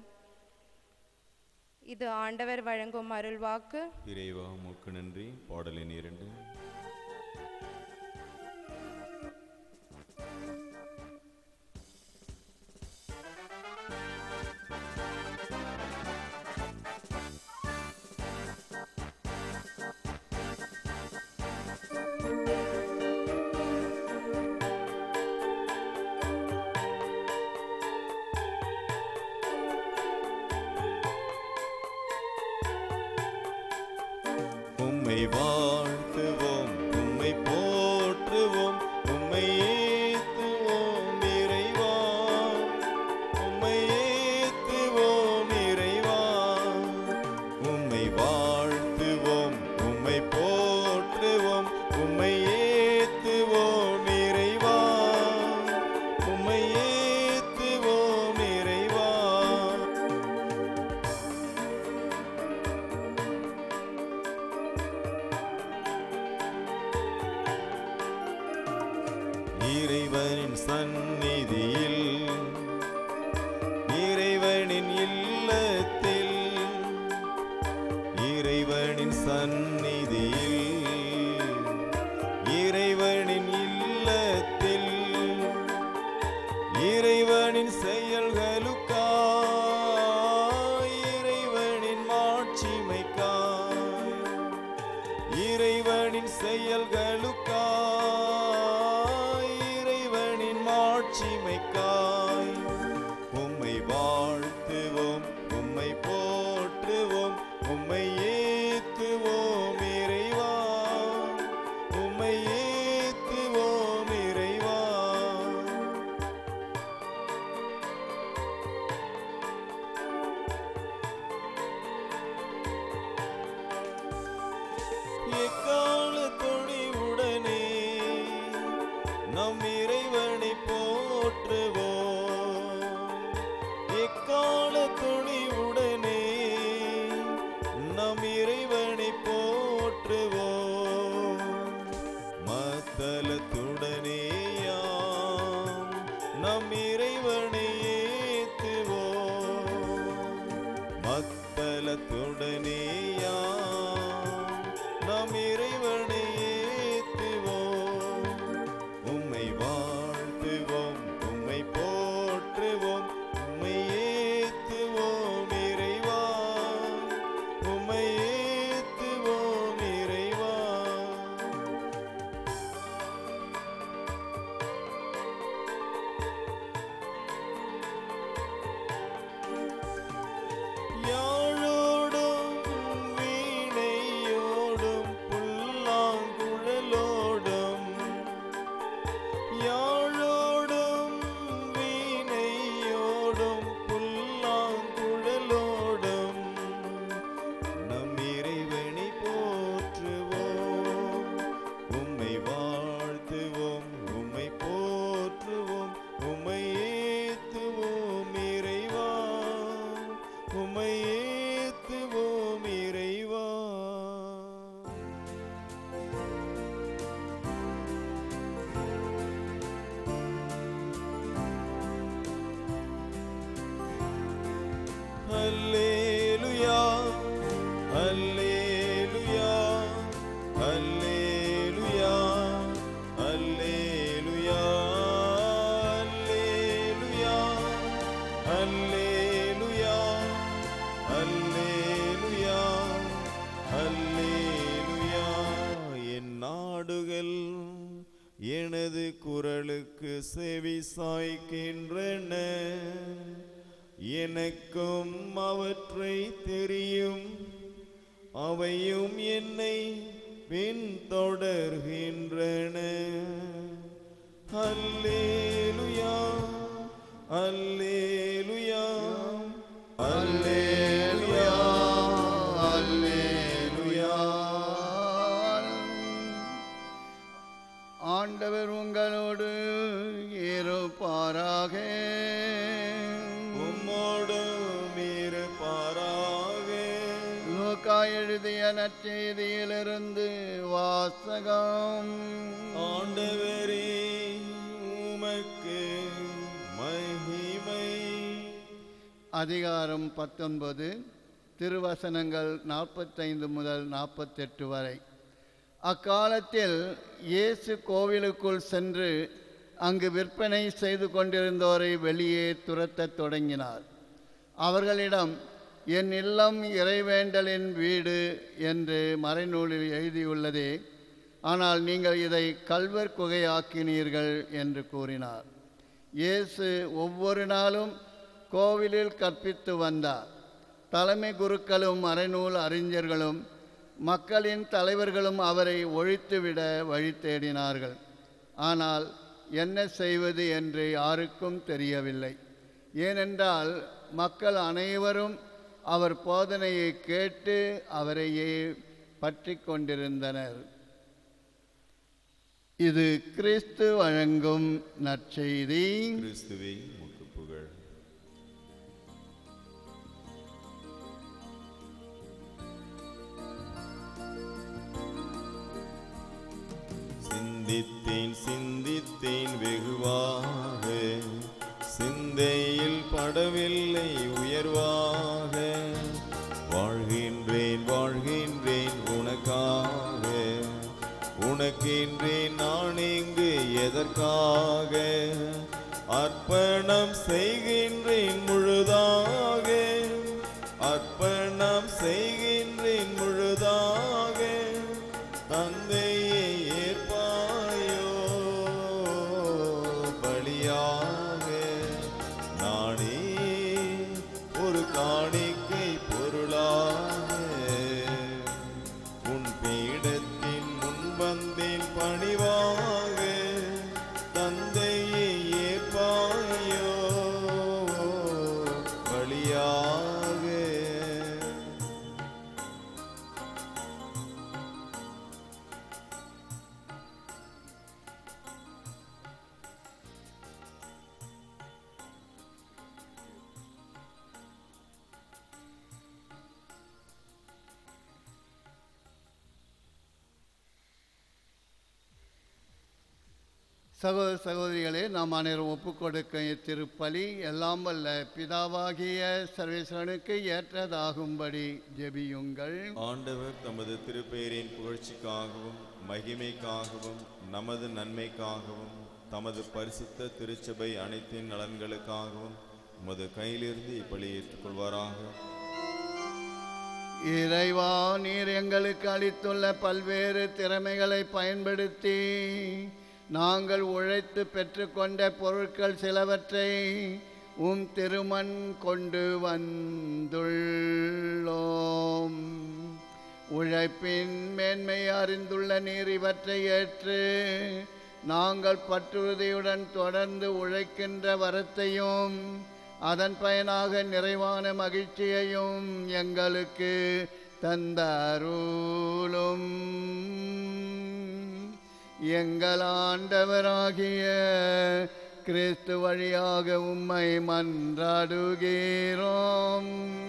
இது ஆண்டவர் வழங்கும் அருள்வாக்கு. இறைவா உமக்கு நன்றி. பாடலின் 2. உம்மை வாழ்த்துவோம், உம்மை போற்றுவோம், உம்மை ஏத்துவோம் இறைவா, உம்மை ஏத்துவோம் இறைவா. உம்மை வாழ்த்துவோம், உம்மை போற்றுவோம், உம்மை ஏத்துவோம் இறைவா, உம்மை ஏத்துவோம் இறைவா. இறைவனின் சந்நிதியில், இறைவனின் இல்லத்தில், இறைவனின் சந்நிதியில், இறைவனின் இல்லத்தில், இறைவனின் செயல்களுக்காய், இறைவனின் மாட்சிமைக்காய், இறைவனின் செயல்களுக்காய், இறைவனின் மாட்சிமைக்காய் உம்மை வாழ்த்துவோம், உம்மை போற்றுவோம், உம்மை ஏத்துவோம் இறைவா, உம்மை ஏத்துவோம் இறைவா. எக்கால துணிவுடனே நம் இறைவனை போற்றுவோம், எக்கால துணிவுடனே நம் இறைவனை போற்றுவோம். மத்தளத்துடனே யாம் நம் இறைவனை ஏத்துவோம், மத்தளத்துடனே யாம் நம் இறைவனை ஏத்துவோம். உம்மை வாழ்த்துவோம், உம்மை போற்றுவோம், உம்மை ஏத்துவோம் இறைவா, உம்மை ஏத்துவோம் இறைவா. யாழோடும் வீணையோடும் புல்லாங்குழலோடும் எனது குரலுக்கு செவி சாய்க்கின்றன. எனக்கும் அவற்றை தெரியும், அவையும் என்னை பின்தொடர்கின்றன. அல்லேலுயா அல்லேலுயா அல்லேலுயா அல்லேலுயா. ஆண்டவர் உங்களோடு இருப்பாராக. உம்மோடும் இருப்பாராக. லூக்கா எழுதிய நற்செய்தியிலிருந்து வாசகம். ஆண்டவரே உமக்கு மகிமை. அதிகாரம் 19, திருவசனங்கள் 45 முதல் 48 வரை. அக்காலத்தில் இயேசு கோவிலுக்குள் சென்று அங்கு விற்பனை செய்து கொண்டிருந்தோரை வெளியே துரத்தத் தொடங்கினார். அவர்களிடம், என் இல்லம் இறைவேண்டலின் வீடு என்று மறைநூலில் எழுதியுள்ளதே, ஆனால் நீங்கள் இதை கள்வர் குகையாக்கினீர்கள் என்று கூறினார். இயேசு ஒவ்வொரு நாளும் கோவிலில் கற்பித்து வந்தார். தலைமை குருக்களும் மறைநூல் அறிஞர்களும் மக்களின் தலைவர்களும் அவரை ஒழித்துவிட வழி தேடினார்கள். ஆனால் என்ன செய்வது என்று யாருக்கும் தெரியவில்லை. ஏனென்றால் மக்கள் அனைவரும் அவர் போதனையை கேட்டு அவரையே பற்றி கொண்டிருந்தனர். இது கிறிஸ்து வழங்கும் நற்செய்தி. கிறிஸ்துவே உமக்கு புகழ். சிந்தித்தேன் சிந்தித்தேன் வெகுவாக, சிந்தையில் படவில்லை உயர்வாக. வாழ்கின்றேன் வாழ்கின்றேன் உனக்காக, உனக்கின்றேன் நான் இங்கு எதற்காக. அர்ப்பணம் செய்கின்றேன் முழுதாக, அர்ப்பணம் செய்கின்றேன் முழுதாக. தந்தையை ஏற்பாயோ பலியாக, நானே ஒரு காணிக்கை பொருளாக. உன் பீடத்தின் முன் வந்தேன் பணிவாக, தந்தையை ஏற்பாயோ பலியாக. சகோதர சகோதரிகளே, நாம் அனைவரும் ஒப்புக்கொடுக்க திருப்பலி எல்லாம் வல்ல பிதாவாகிய சர்வேஸ்வரனுக்கு ஏற்றதாகும்படி ஜெபியுங்கள். ஆண்டவர் தமது திருப்பெயரின் புகழ்ச்சிக்காகவும் மகிமைக்காகவும் நமது நன்மைக்காகவும் தமது பரிசுத்த திருச்சபை அனைத்தின் நலன்களுக்காகவும் உமது கையிலிருந்து இப்பலி ஏற்றுக்கொள்வாராக. இறைவா, நீர் எங்களுக்கு அளித்துள்ள பல்வேறு திறமைகளை பயன்படுத்தி நாங்கள் உழைத்து பெற்றுக்கொண்ட பொருட்கள் சிலவற்றை உம் திருமண் கொண்டு வந்துள்ளோம். உழைப்பின் மேன்மை அறிந்துள்ள நீர் இவற்றை ஏற்று நாங்கள் பற்றுறுதியுடன் தொடர்ந்து உழைக்கின்ற வரத்தையும் அதன் பயனாக நிறைவான மகிழ்ச்சியையும் எங்களுக்கு தந்தருளும். எங்கள் ஆண்டவராகிய கிறிஸ்து வழியாக உம்மை மன்றாடுகிறோம்.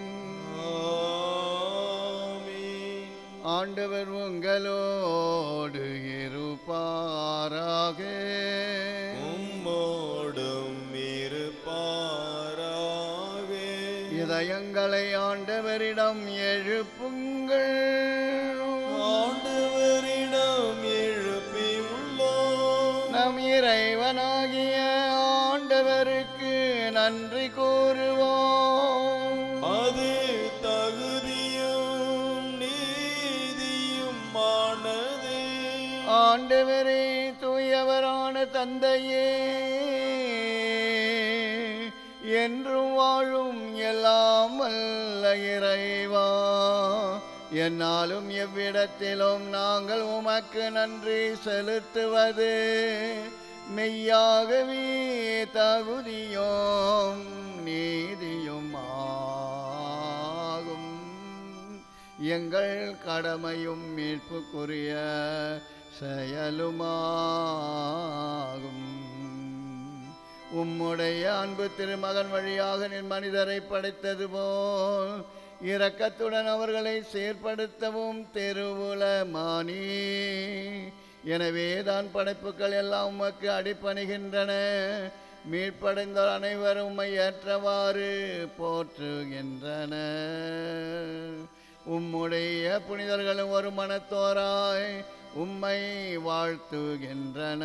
ஆண்டவர் உங்களோடு இருப்பாராக. உம்மோடும் இருப்பாராக. இதயங்களை ஆண்டவரிடம் எழுப்புங்கள். ஆண்டவரிடம் எழுப்பி உள்ளோம். நம் இறைவனாகிய ஆண்டவருக்கு நன்றி கூறுவோம். அது தகுதியும் நீதியுமானது. ஆண்டவரே, தூய தூயவரான தந்தையே, என்றும் வாழும் எல்லாம் வல்ல இறைவா, என்னாலும் எவ்விடத்திலும் நாங்கள் உமக்கு நன்றி செலுத்துவது மெய்யாகவே தகுதியும் நீதியும் ஆகும். எங்கள் கடமையும் மீட்புக்குரிய செயலுமாகும். உம்முடைய அன்பு திருமகன் வழியாக நின் மனிதரை படைத்தது போல் இரக்கத்துடன் அவர்களை செயற்படுத்தவும் திருவுளமானி. எனவே தான் படைப்புகள் எல்லாம் உமக்கு அடிபணிகின்றன. மீட்படைந்தோர் அனைவரும் உம்மை ஏற்றவாறு போற்றுகின்றன. உம்முடைய புனிதர்களும் ஒரு மனத்தோராய் உம்மை வாழ்த்துகின்றன.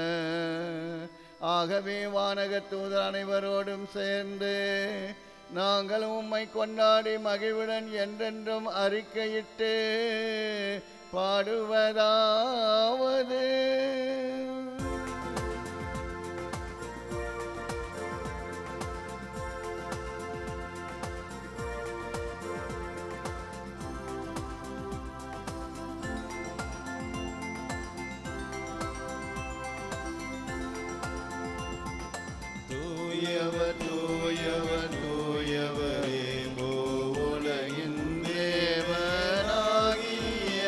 ஆகவே வானக தூதர் அனைவரோடும் சேர்ந்து நாங்கள் உம்மை கொண்டாடி மகிழ்வுடன் என்றென்றும் அறிக்கையிட்டு பாடுவதாவது: தூயவர் தூயவர் தூயவரே, உலகின் தேவனாகிய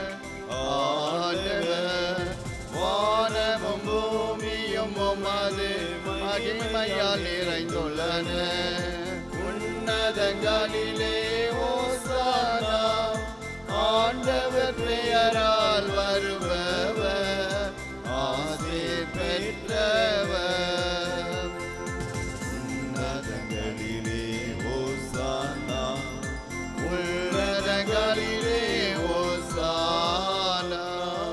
ஆண்டவர், வானமும் பூமியும் உமது மகிமையால் நிறைந்துள்ளன. உன்னதங்களிலே ஓசானா, ஆண்டவர் பெயரால் வருபவர் ஆசீர் பெற்றவர். உன்னதங்களிலே ஓசானா, உன்னதங்களிலே ஓசானா.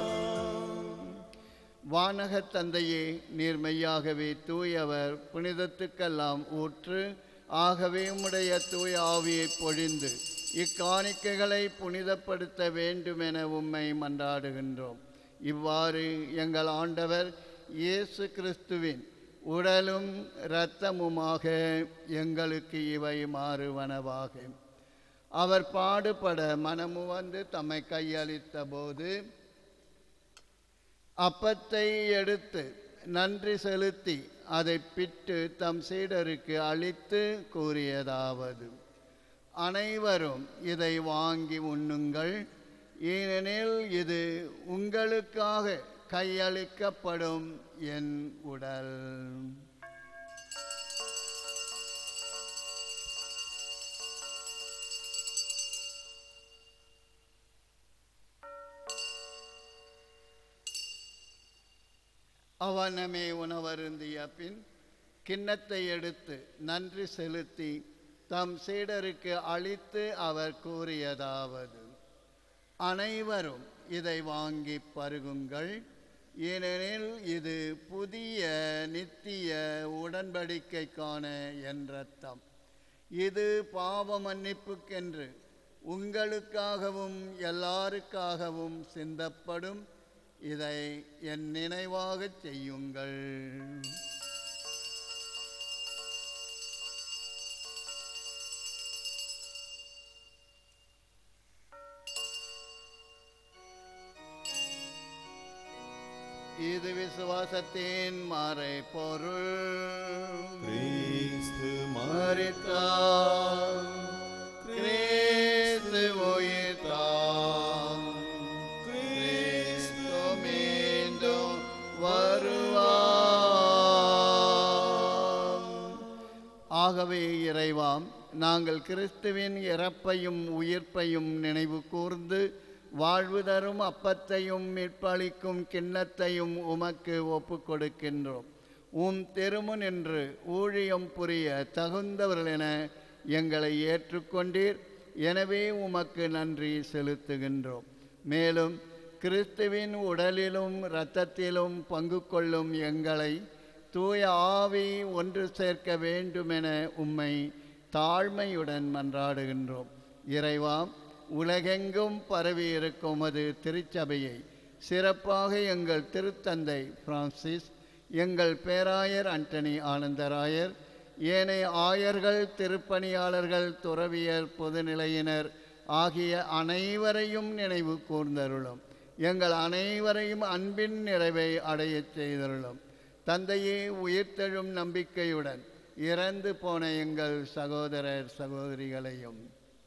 வானகத் தந்தையே, நீர் மெய்யாகவே தூயவர், புனிதத்துக்கெல்லாம் ஊற்று. ஆகவே உம்முடைய தூய ஆவியை பொழிந்து இக்காணிக்கைகளை புனிதப்படுத்த வேண்டுமென உம்மை மன்றாடுகின்றோம். இவ்வாறு எங்கள் ஆண்டவர் இயேசு கிறிஸ்துவின் உடலும் இரத்தமுமாக எங்களுக்கு இவை மாறுவனவாக. அவர் பாடுபட மனமு வந்து தம்மை கையளித்த போது அப்பத்தை எடுத்து நன்றி செலுத்தி அதை பிட்டு தம் சீடருக்கு அளித்து கூறியதாவது: அனைவரும் இதை வாங்கி உண்ணுங்கள், ஏனெனில் இது உங்களுக்காக கையளிக்கப்படும் என் உடல். அவனமே உணவருந்திய பின் கிண்ணத்தை எடுத்து நன்றி செலுத்தி தம் சீடருக்கு அளித்து அவர் கூறியதாவது: அனைவரும் இதை வாங்கி பருகுங்கள், ஏனெனில் இது புதிய நித்திய உடன்படிக்கைக்கான என் இரத்தம். இது பாவ மன்னிப்புக்கென்று உங்களுக்காகவும் எல்லாருக்காகவும் சிந்தப்படும். இதை என் நினைவாகச் செய்யுங்கள். இது விசுவாசத்தின் மறை பொருள். கிறிஸ்து மரித்தார், கிறிஸ்து உயிர்த்தார், கிறிஸ்து மீண்டும் வருவார். ஆகவே இறைவாம், நாங்கள் கிறிஸ்துவின் இறப்பையும் உயிர்ப்பையும் நினைவு கூர்ந்து வாழ்வு தரும் அப்பத்தையும் மீட்பளிக்கும் கிண்ணத்தையும் உமக்கு ஒப்பு கொடுக்கின்றோம். உம் திருமுன் நின்று ஊழியம் புரிய தகுந்தவர்கள் என எங்களை ஏற்றுக்கொண்டீர். எனவே உமக்கு நன்றி செலுத்துகின்றோம். மேலும் கிறிஸ்துவின் உடலிலும் இரத்தத்திலும் பங்கு கொள்ளும் எங்களை தூய ஆவி ஒன்று சேர்க்க வேண்டுமென உம்மை தாழ்மையுடன் மன்றாடுகின்றோம். இறைவாம், உலகெங்கும் பரவி இருக்கும் அது திருச்சபையை சிறப்பாக எங்கள் திருத்தந்தை பிரான்சிஸ், எங்கள் பேராயர் அண்டனி ஆனந்தராயர், ஏனைய ஆயர்கள், திருப்பணியாளர்கள், துறவியர், பொதுநிலையினர் ஆகிய அனைவரையும் நினைவு கூர்ந்தருளும். எங்கள் அனைவரையும் அன்பின் நிறைவை அடையச் செய்தருளும். தந்தையே, உயிர்த்தெழும் நம்பிக்கையுடன் இறந்து போன எங்கள் சகோதரர் சகோதரிகளையும்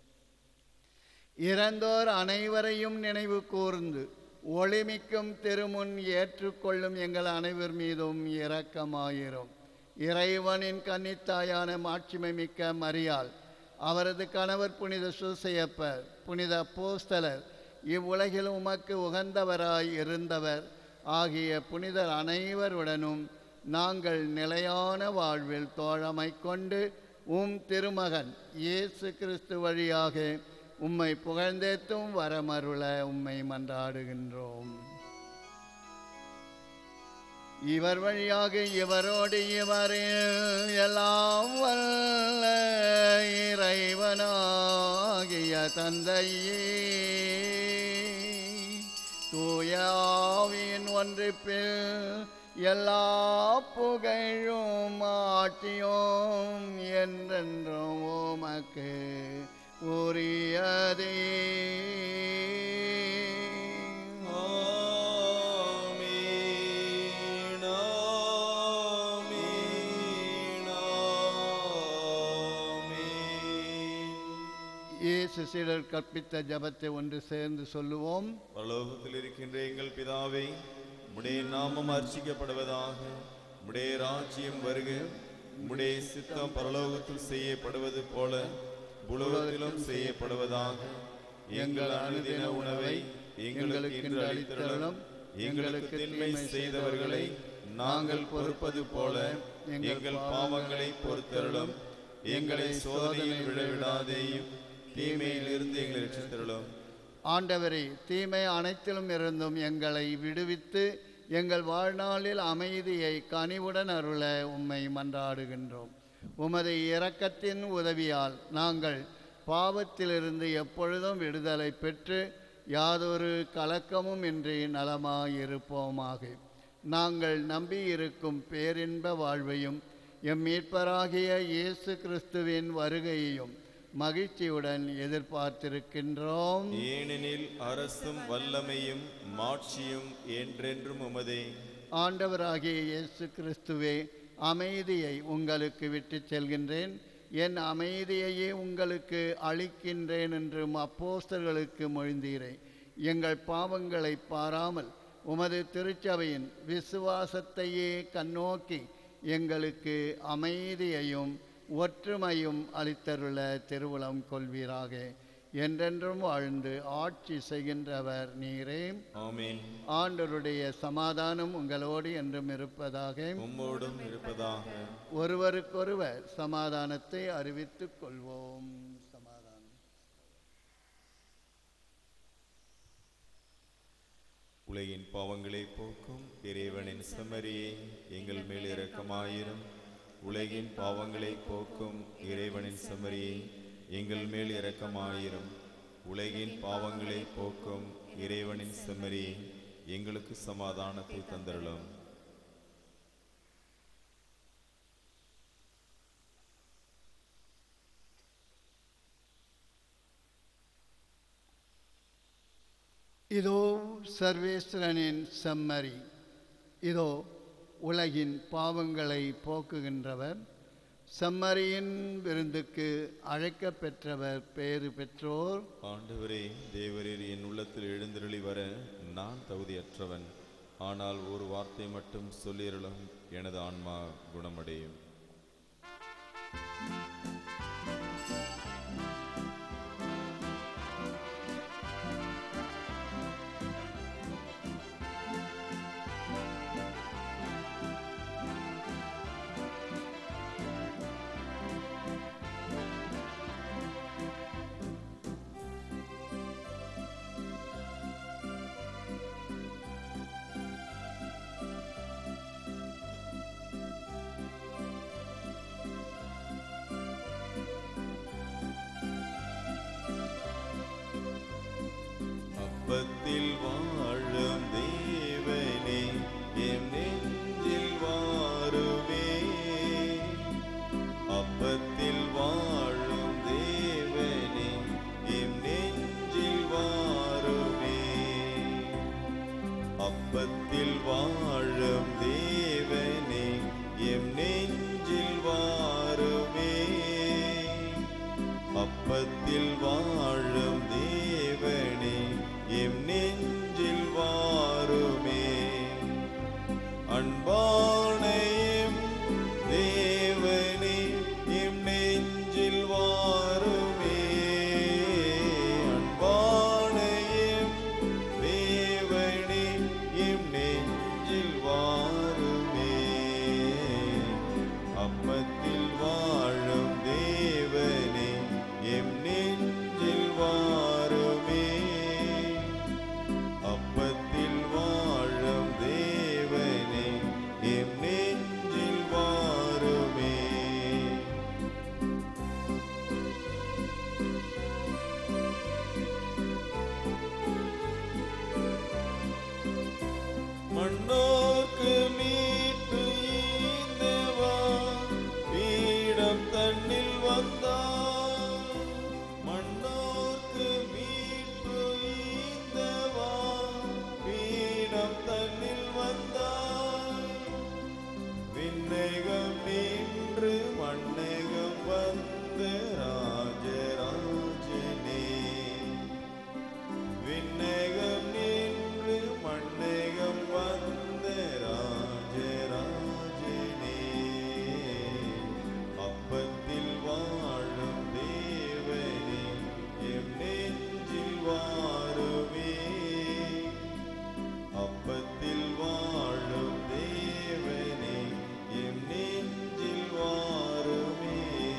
இறந்தோர் அனைவரையும் நினைவு கூர்ந்து ஒளிமிக்கும் திருமுன் ஏற்றுக்கொள்ளும் எங்கள் அனைவர் மீதும் இரக்கமாயிரும். இறைவனின் கன்னித்தாயான மாட்சிமை மிக்க மரியாள், அவரது கணவர் புனித சூசையப்பர், புனித அப்போஸ்தலர், இவ்வுலகில் உமக்கு உகந்தவராய் இருந்தவர் ஆகிய புனிதர் அனைவருடனும் நாங்கள் நிலையான வாழ்வில் தோழமை கொண்டு திருமகன் இயேசு கிறிஸ்து வழியாக உம்மை புகழ்ந்தேத்தும் வரமருள உம்மை மன்றாடுகின்றோம். இவர் வழியாக இவரோடு இவரில் எல்லாம் வல்ல இறைவனாகிய தந்தையே, தூய ஆவியின் ஒன்றிப்பில் எல்லா புகழும் ஆட்சியும் என்றென்றும் உமக்கு உரியதே. ஆமென், ஆமென், ஆமென். இயேசு சீடர் கற்பித்த ஜெபத்தை ஒன்று சேர்ந்து சொல்லுவோம். பரலோகத்தில் இருக்கின்ற எங்கள் பிதாவே, உம்முடைய நாமம் அர்ச்சிக்கப்படுவதாக, உம்முடைய ராஜ்யம் வருக, உம்முடைய சித்தம் பரலோகத்தில் செய்யப்படுவது போல பூலோகத்திலும் செய்யப்படுவதாக. எங்கள் அனுதின உணவை எங்களுக்கு இன்று அளித்தருளும். எங்களுக்கு தீமை செய்தவர்களை நாங்கள் பொறுப்பது போல எங்கள் பாவங்களை பொறுத்தருளும். எங்களை சோதனையில் விழவிடாதேயும், தீமையிலிருந்து எங்களை ரட்சித்தருளும். ஆண்டவரே, தீமை அனைத்திலும் இருந்தும் எங்களை விடுவித்து எங்கள் வாழ்நாளில் அமைதியை கனிவுடன் அருள உம்மை மன்றாடுகின்றோம். உமது இரக்கத்தின் உதவியால் நாங்கள் பாவத்திலிருந்து எப்பொழுதும் விடுதலை பெற்று யாதொரு கலக்கமும் இன்றி நலமாயிருப்போமாக. நாங்கள் நம்பியிருக்கும் பேரின்ப வாழ்வையும் எம் மீட்பராகிய இயேசு கிறிஸ்துவின் வருகையையும் மகிழ்ச்சியுடன் எதிர்பார்த்திருக்கின்றோம். ஏனெனில் அரசும் வல்லமையும் மாட்சியும் என்றென்றும் உமதே. ஆண்டவராகிய இயேசு கிறிஸ்துவே, அமைதியை உங்களுக்கு விட்டு செல்கின்றேன், என் அமைதியையே உங்களுக்கு அளிக்கின்றேன் என்றும் அப்போஸ்தலர்களுக்கு மொழிந்தீரே. எங்கள் பாவங்களை பாராமல் உமது திருச்சபையின் விசுவாசத்தையே கண்ணோக்கி எங்களுக்கு அமைதியையும் ஒற்றுமையும் அளித்தருள திருவுளம் கொள்வீராக. என்றென்றும் வாழ்ந்து ஆட்சி செய்கின்றவர் நீரே. ஆமென். ஆண்டவருடைய சமாதானம் உங்களோடு என்றும் இருப்பதாக. உம்மோடும் இருப்பதாக. ஒருவருக்கொருவர் சமாதானத்தை அறிவித்துக் கொள்வோம். சமாதானம். உலகின் பாவங்களை போக்கும் இறைவனின் செம்மறியே, எங்கள் மேல் இரக்கமாயிரும். உலகின் பாவங்களை போக்கும் இறைவனின் செம்மறியே, எங்கள் மேல் இரக்கமாயிரும். உலகின் பாவங்களை போக்கும் இறைவனின் செம்மறியே, எங்களுக்கு சமாதானத்தை தந்தருளும். இதோ சர்வேஸ்வரனின் செம்மறி, இதோ உலகின் பாவங்களை போக்குகின்றவர். செம்மறியின் விருந்துக்கு அழைக்க பெற்றவர் பேறு பெற்றோர். ஆண்டவரே, தேவரீர் என் உள்ளத்தில் எழுந்தருளி வர நான் தகுதியற்றவன். ஆனால் ஒரு வார்த்தை மட்டும் சொல்லியருளும், எனது ஆன்மா குணமடையும். அப்பத்தில் வாழும் அப்பத்தில் வாழும் தேவனே எம் நெஞ்சில் வாருமே. அப்பத்தில் வாழும் தேவனே எம் நெஞ்சில் வாருமே. அன்பான எம் தேவனே எம் நெஞ்சில் வாருமே. அன்பான எம் தேவனே எம் நெஞ்சில் வாருமே. அப்பத்தில் வாழும் தேவனே எம் நெஞ்சில் வாருமே. அப்பத்தில் வாழும் தேவனே எம் நெஞ்சில் வாருமே. மண்ணோர்க்கு மீட்பு ஈந்தவா பீடம் தன்னில் வந்தார். மண்ணோர்க்கு மீட்பு ஈந்தவா பீடம் தன்னில் வந்தார். விண்ணகம் நின்று மண்ணகம் வந்த ராஜராஜனே. விண்ணகம் நின்று மண்ணகம் வந்த ராஜராஜனே. அப்பத்தில் வாழும் தேவனே எம் நெஞ்சில் வாருமே. அப்பத்தில் வாழும் தேவனே எம் நெஞ்சில் வாருமே.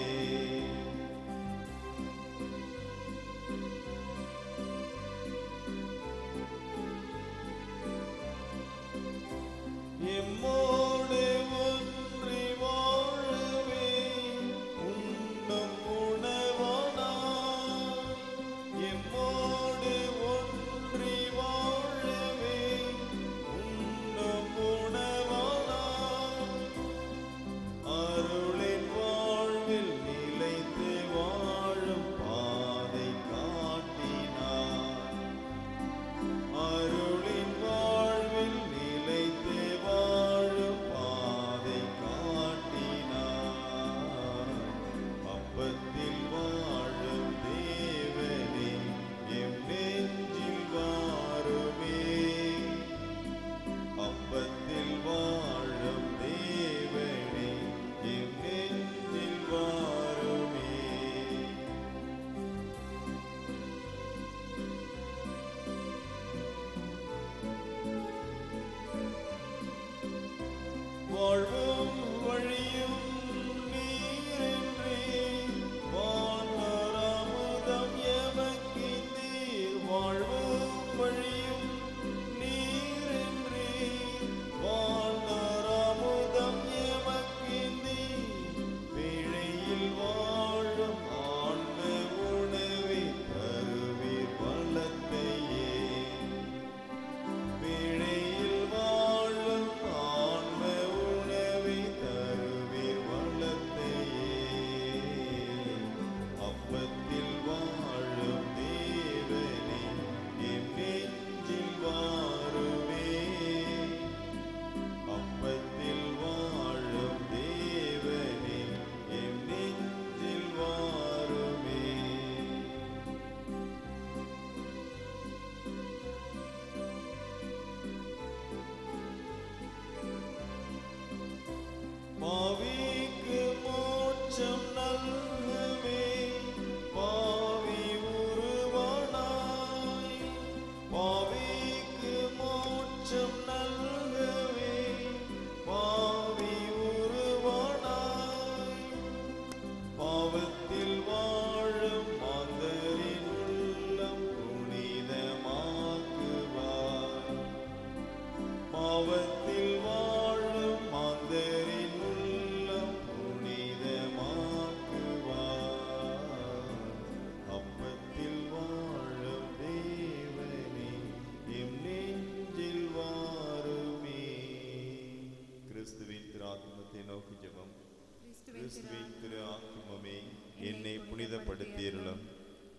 எம்மோடு ஒன்றி வாழவே உண்ணும் உணவானார். எம்மோடு ஒன்றி வாழவே உண்ணும் உணவானார். அருளின் வாழ்வில் நிலைத்து வாழும் பாதை காட்டினார். அருளின் வாழ்வில் நிலைத்து வாழும் பாதை காட்டினார். அப்பத்தில் வாழும் தேவனே எம் நெஞ்சில் வாருமே. அப்பத்தில் வாழும் தேவனே எம் நெஞ்சில் வாருமே. வாழ்வும் வழியும் நீரென்றே வானோர் அமுதம் எமக்கிந்தீர். வாழ்வும் வழியும் நீரென்றே வானோர் அமுதம் எமக்கிந்தீர். பிழையில் வாழும் ஆன்ம உணவை தருவீர் வளத்தையே. பிழையில் வாழும் ஆன்ம உணவை தருவீர் வளத்தையே. அப்பத்தில் வாழும் தேவனே எம் நெஞ்சில் வாருமே. அப்பத்தில் வாழும் தேவனே எம் நெஞ்சில் வாருமே. பாவிக்கு மோட்சம் நல்கவே பாவி உருவானாய். பாவிக்கு மோட்சம் நல்கவே பாவி உருவானாய். பாவத்தில் வாழும் மாந்தரின் உள்ளம் புனிதமாக்குவார். பாவத்தில் வாழும் மாந்தரின் உள்ளம் புனிதமாக்குவார். அப்பத்தில் வாழும் தேவனே எம் நெஞ்சில் வாருமே. கிறிஸ்துவின் திரு ஆத்மத்தை நோக்கி ஜெபம். கிறிஸ்துவின் திரு ஆத்மமே என்னை புனிதப்படுத்தியருளும்.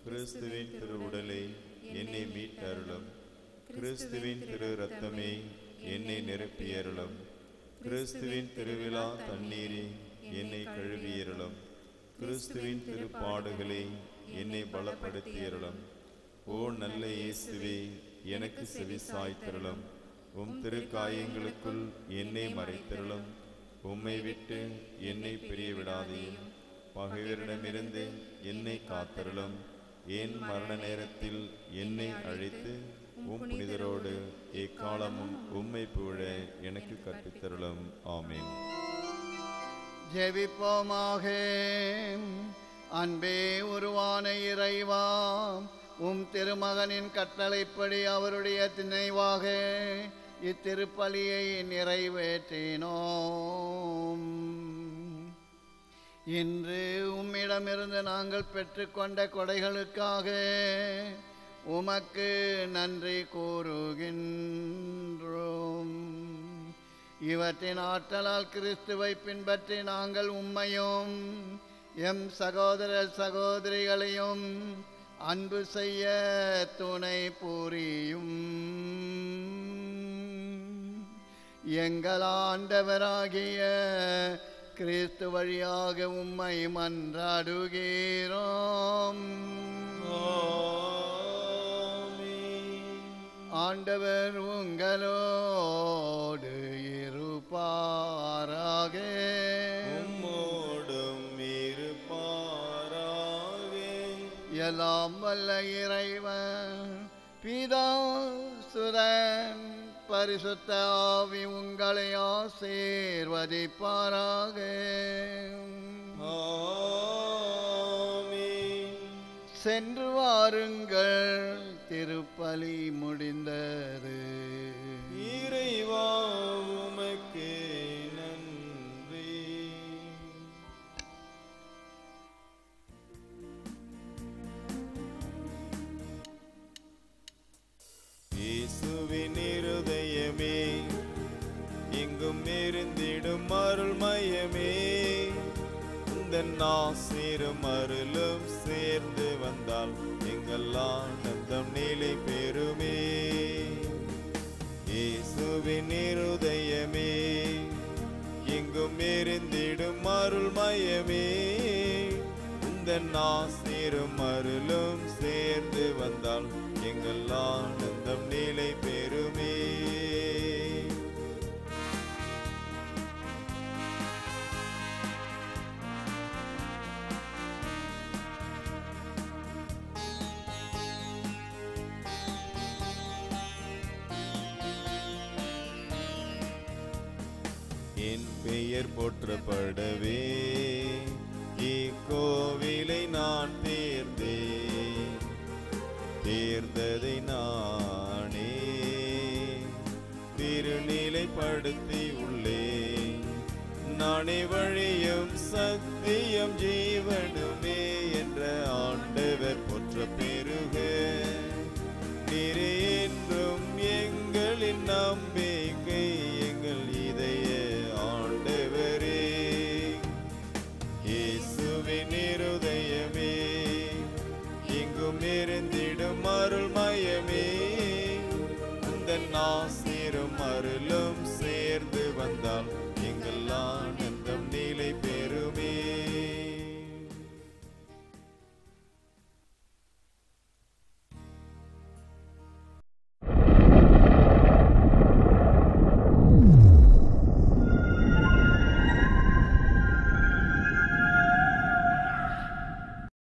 கிறிஸ்துவின் திரு உடலை என்னை மீட்டருளும். கிறிஸ்துவின் திரு இரத்தமே என்னை நிரப்பியருளும். கிறிஸ்துவின் திருவிழா தண்ணீரே என்னை கழுவியருளும். கிறிஸ்துவின் திருப்பாடுகளே என்னை பலப்படுத்தியருளும். ஓ நல்ல இயேசுவே, எனக்கு செவி சாய்த்தருளும். உம் திருக்காயங்களுக்குள் என்னை மறைத்தருளும். உம்மை விட்டு என்னை பிரிய விடாதேயும். பகைவரிடமிருந்து என்னை காத்தருளும். என் மரண நேரத்தில் என்னை அழைத்து உம் புனிதரோடு எக்காலமும் உம்மை புகழ எனக்கு கற்பித்தருளும். ஆமென். ஜெபிப்போமாக. அன்பே உருவான இறைவா, உம் திருமகனின் கட்டளைப்படி அவருடைய நினைவாக இத்திருப்பலியை நிறைவேற்றினோம். இன்று உம்மிடமிருந்து நாங்கள் பெற்றுக்கொண்ட கொடைகளுக்காக உமக்கு நன்றி கூறுகின்றோம். இவற்றின் ஆற்றலால் கிறிஸ்துவை பின்பற்றி நாங்கள் உம்மையும் எம் சகோதர சகோதரிகளையும் அன்பு செய்ய துணை புரியும். எங்கள் ஆண்டவராகிய கிறிஸ்து வழியாக உம்மை மன்றாடுகிறோம். ஆண்டவர் உங்களோடு இருப்பாராக. உம்மோடும் இருப்பாராக. எல்லாம் வல்ல இறைவன் பிதா சுதன் பரிசுத்த ஆவி உங்களை ஆசீர்வதிப்பாராக. ஆமென். சென்று வாருங்கள், திருப்பலி முடிந்தது. இறைவா உமக்கு நன்றி. இயேசுவின் இருதயமே, எங்கும் இருந்திடும் அருள் மையமே, உந்தன் ஆசீரும் அருளும் சேர்ந்து வந்தால் எங்கள் ஆனந்தம் நிலை பெறுமே. இயேசுவின் இருதயமே, எங்கும் இருந்திடும் அருள் மையமே, உந்தன் ஆசீரும் அருளும் சேர்ந்து வந்தால் எங்கள் ஆனந்தம் நிலை பெறுமே. என் பெயர் போற்றப்படவே இக்கோவிலை நான் தேர்ந்ததை நானே திருநிலைப்படுத்தி உள்ளேன். நானே வழியும் சத்தியம் ஜீவனுமே என்ற ஆண்டவர் போற்ற பெருக. நீரே என்றும் எங்களின் நம்பிக்கை, எங்கள் இதய ஆண்டவரே. இயேசுவின் இருதயமே, எங்கும் இருந்திடும் அருள் மயமே, உந்தன் ஆசீரும் அருளும் சேர்ந்து வந்தால்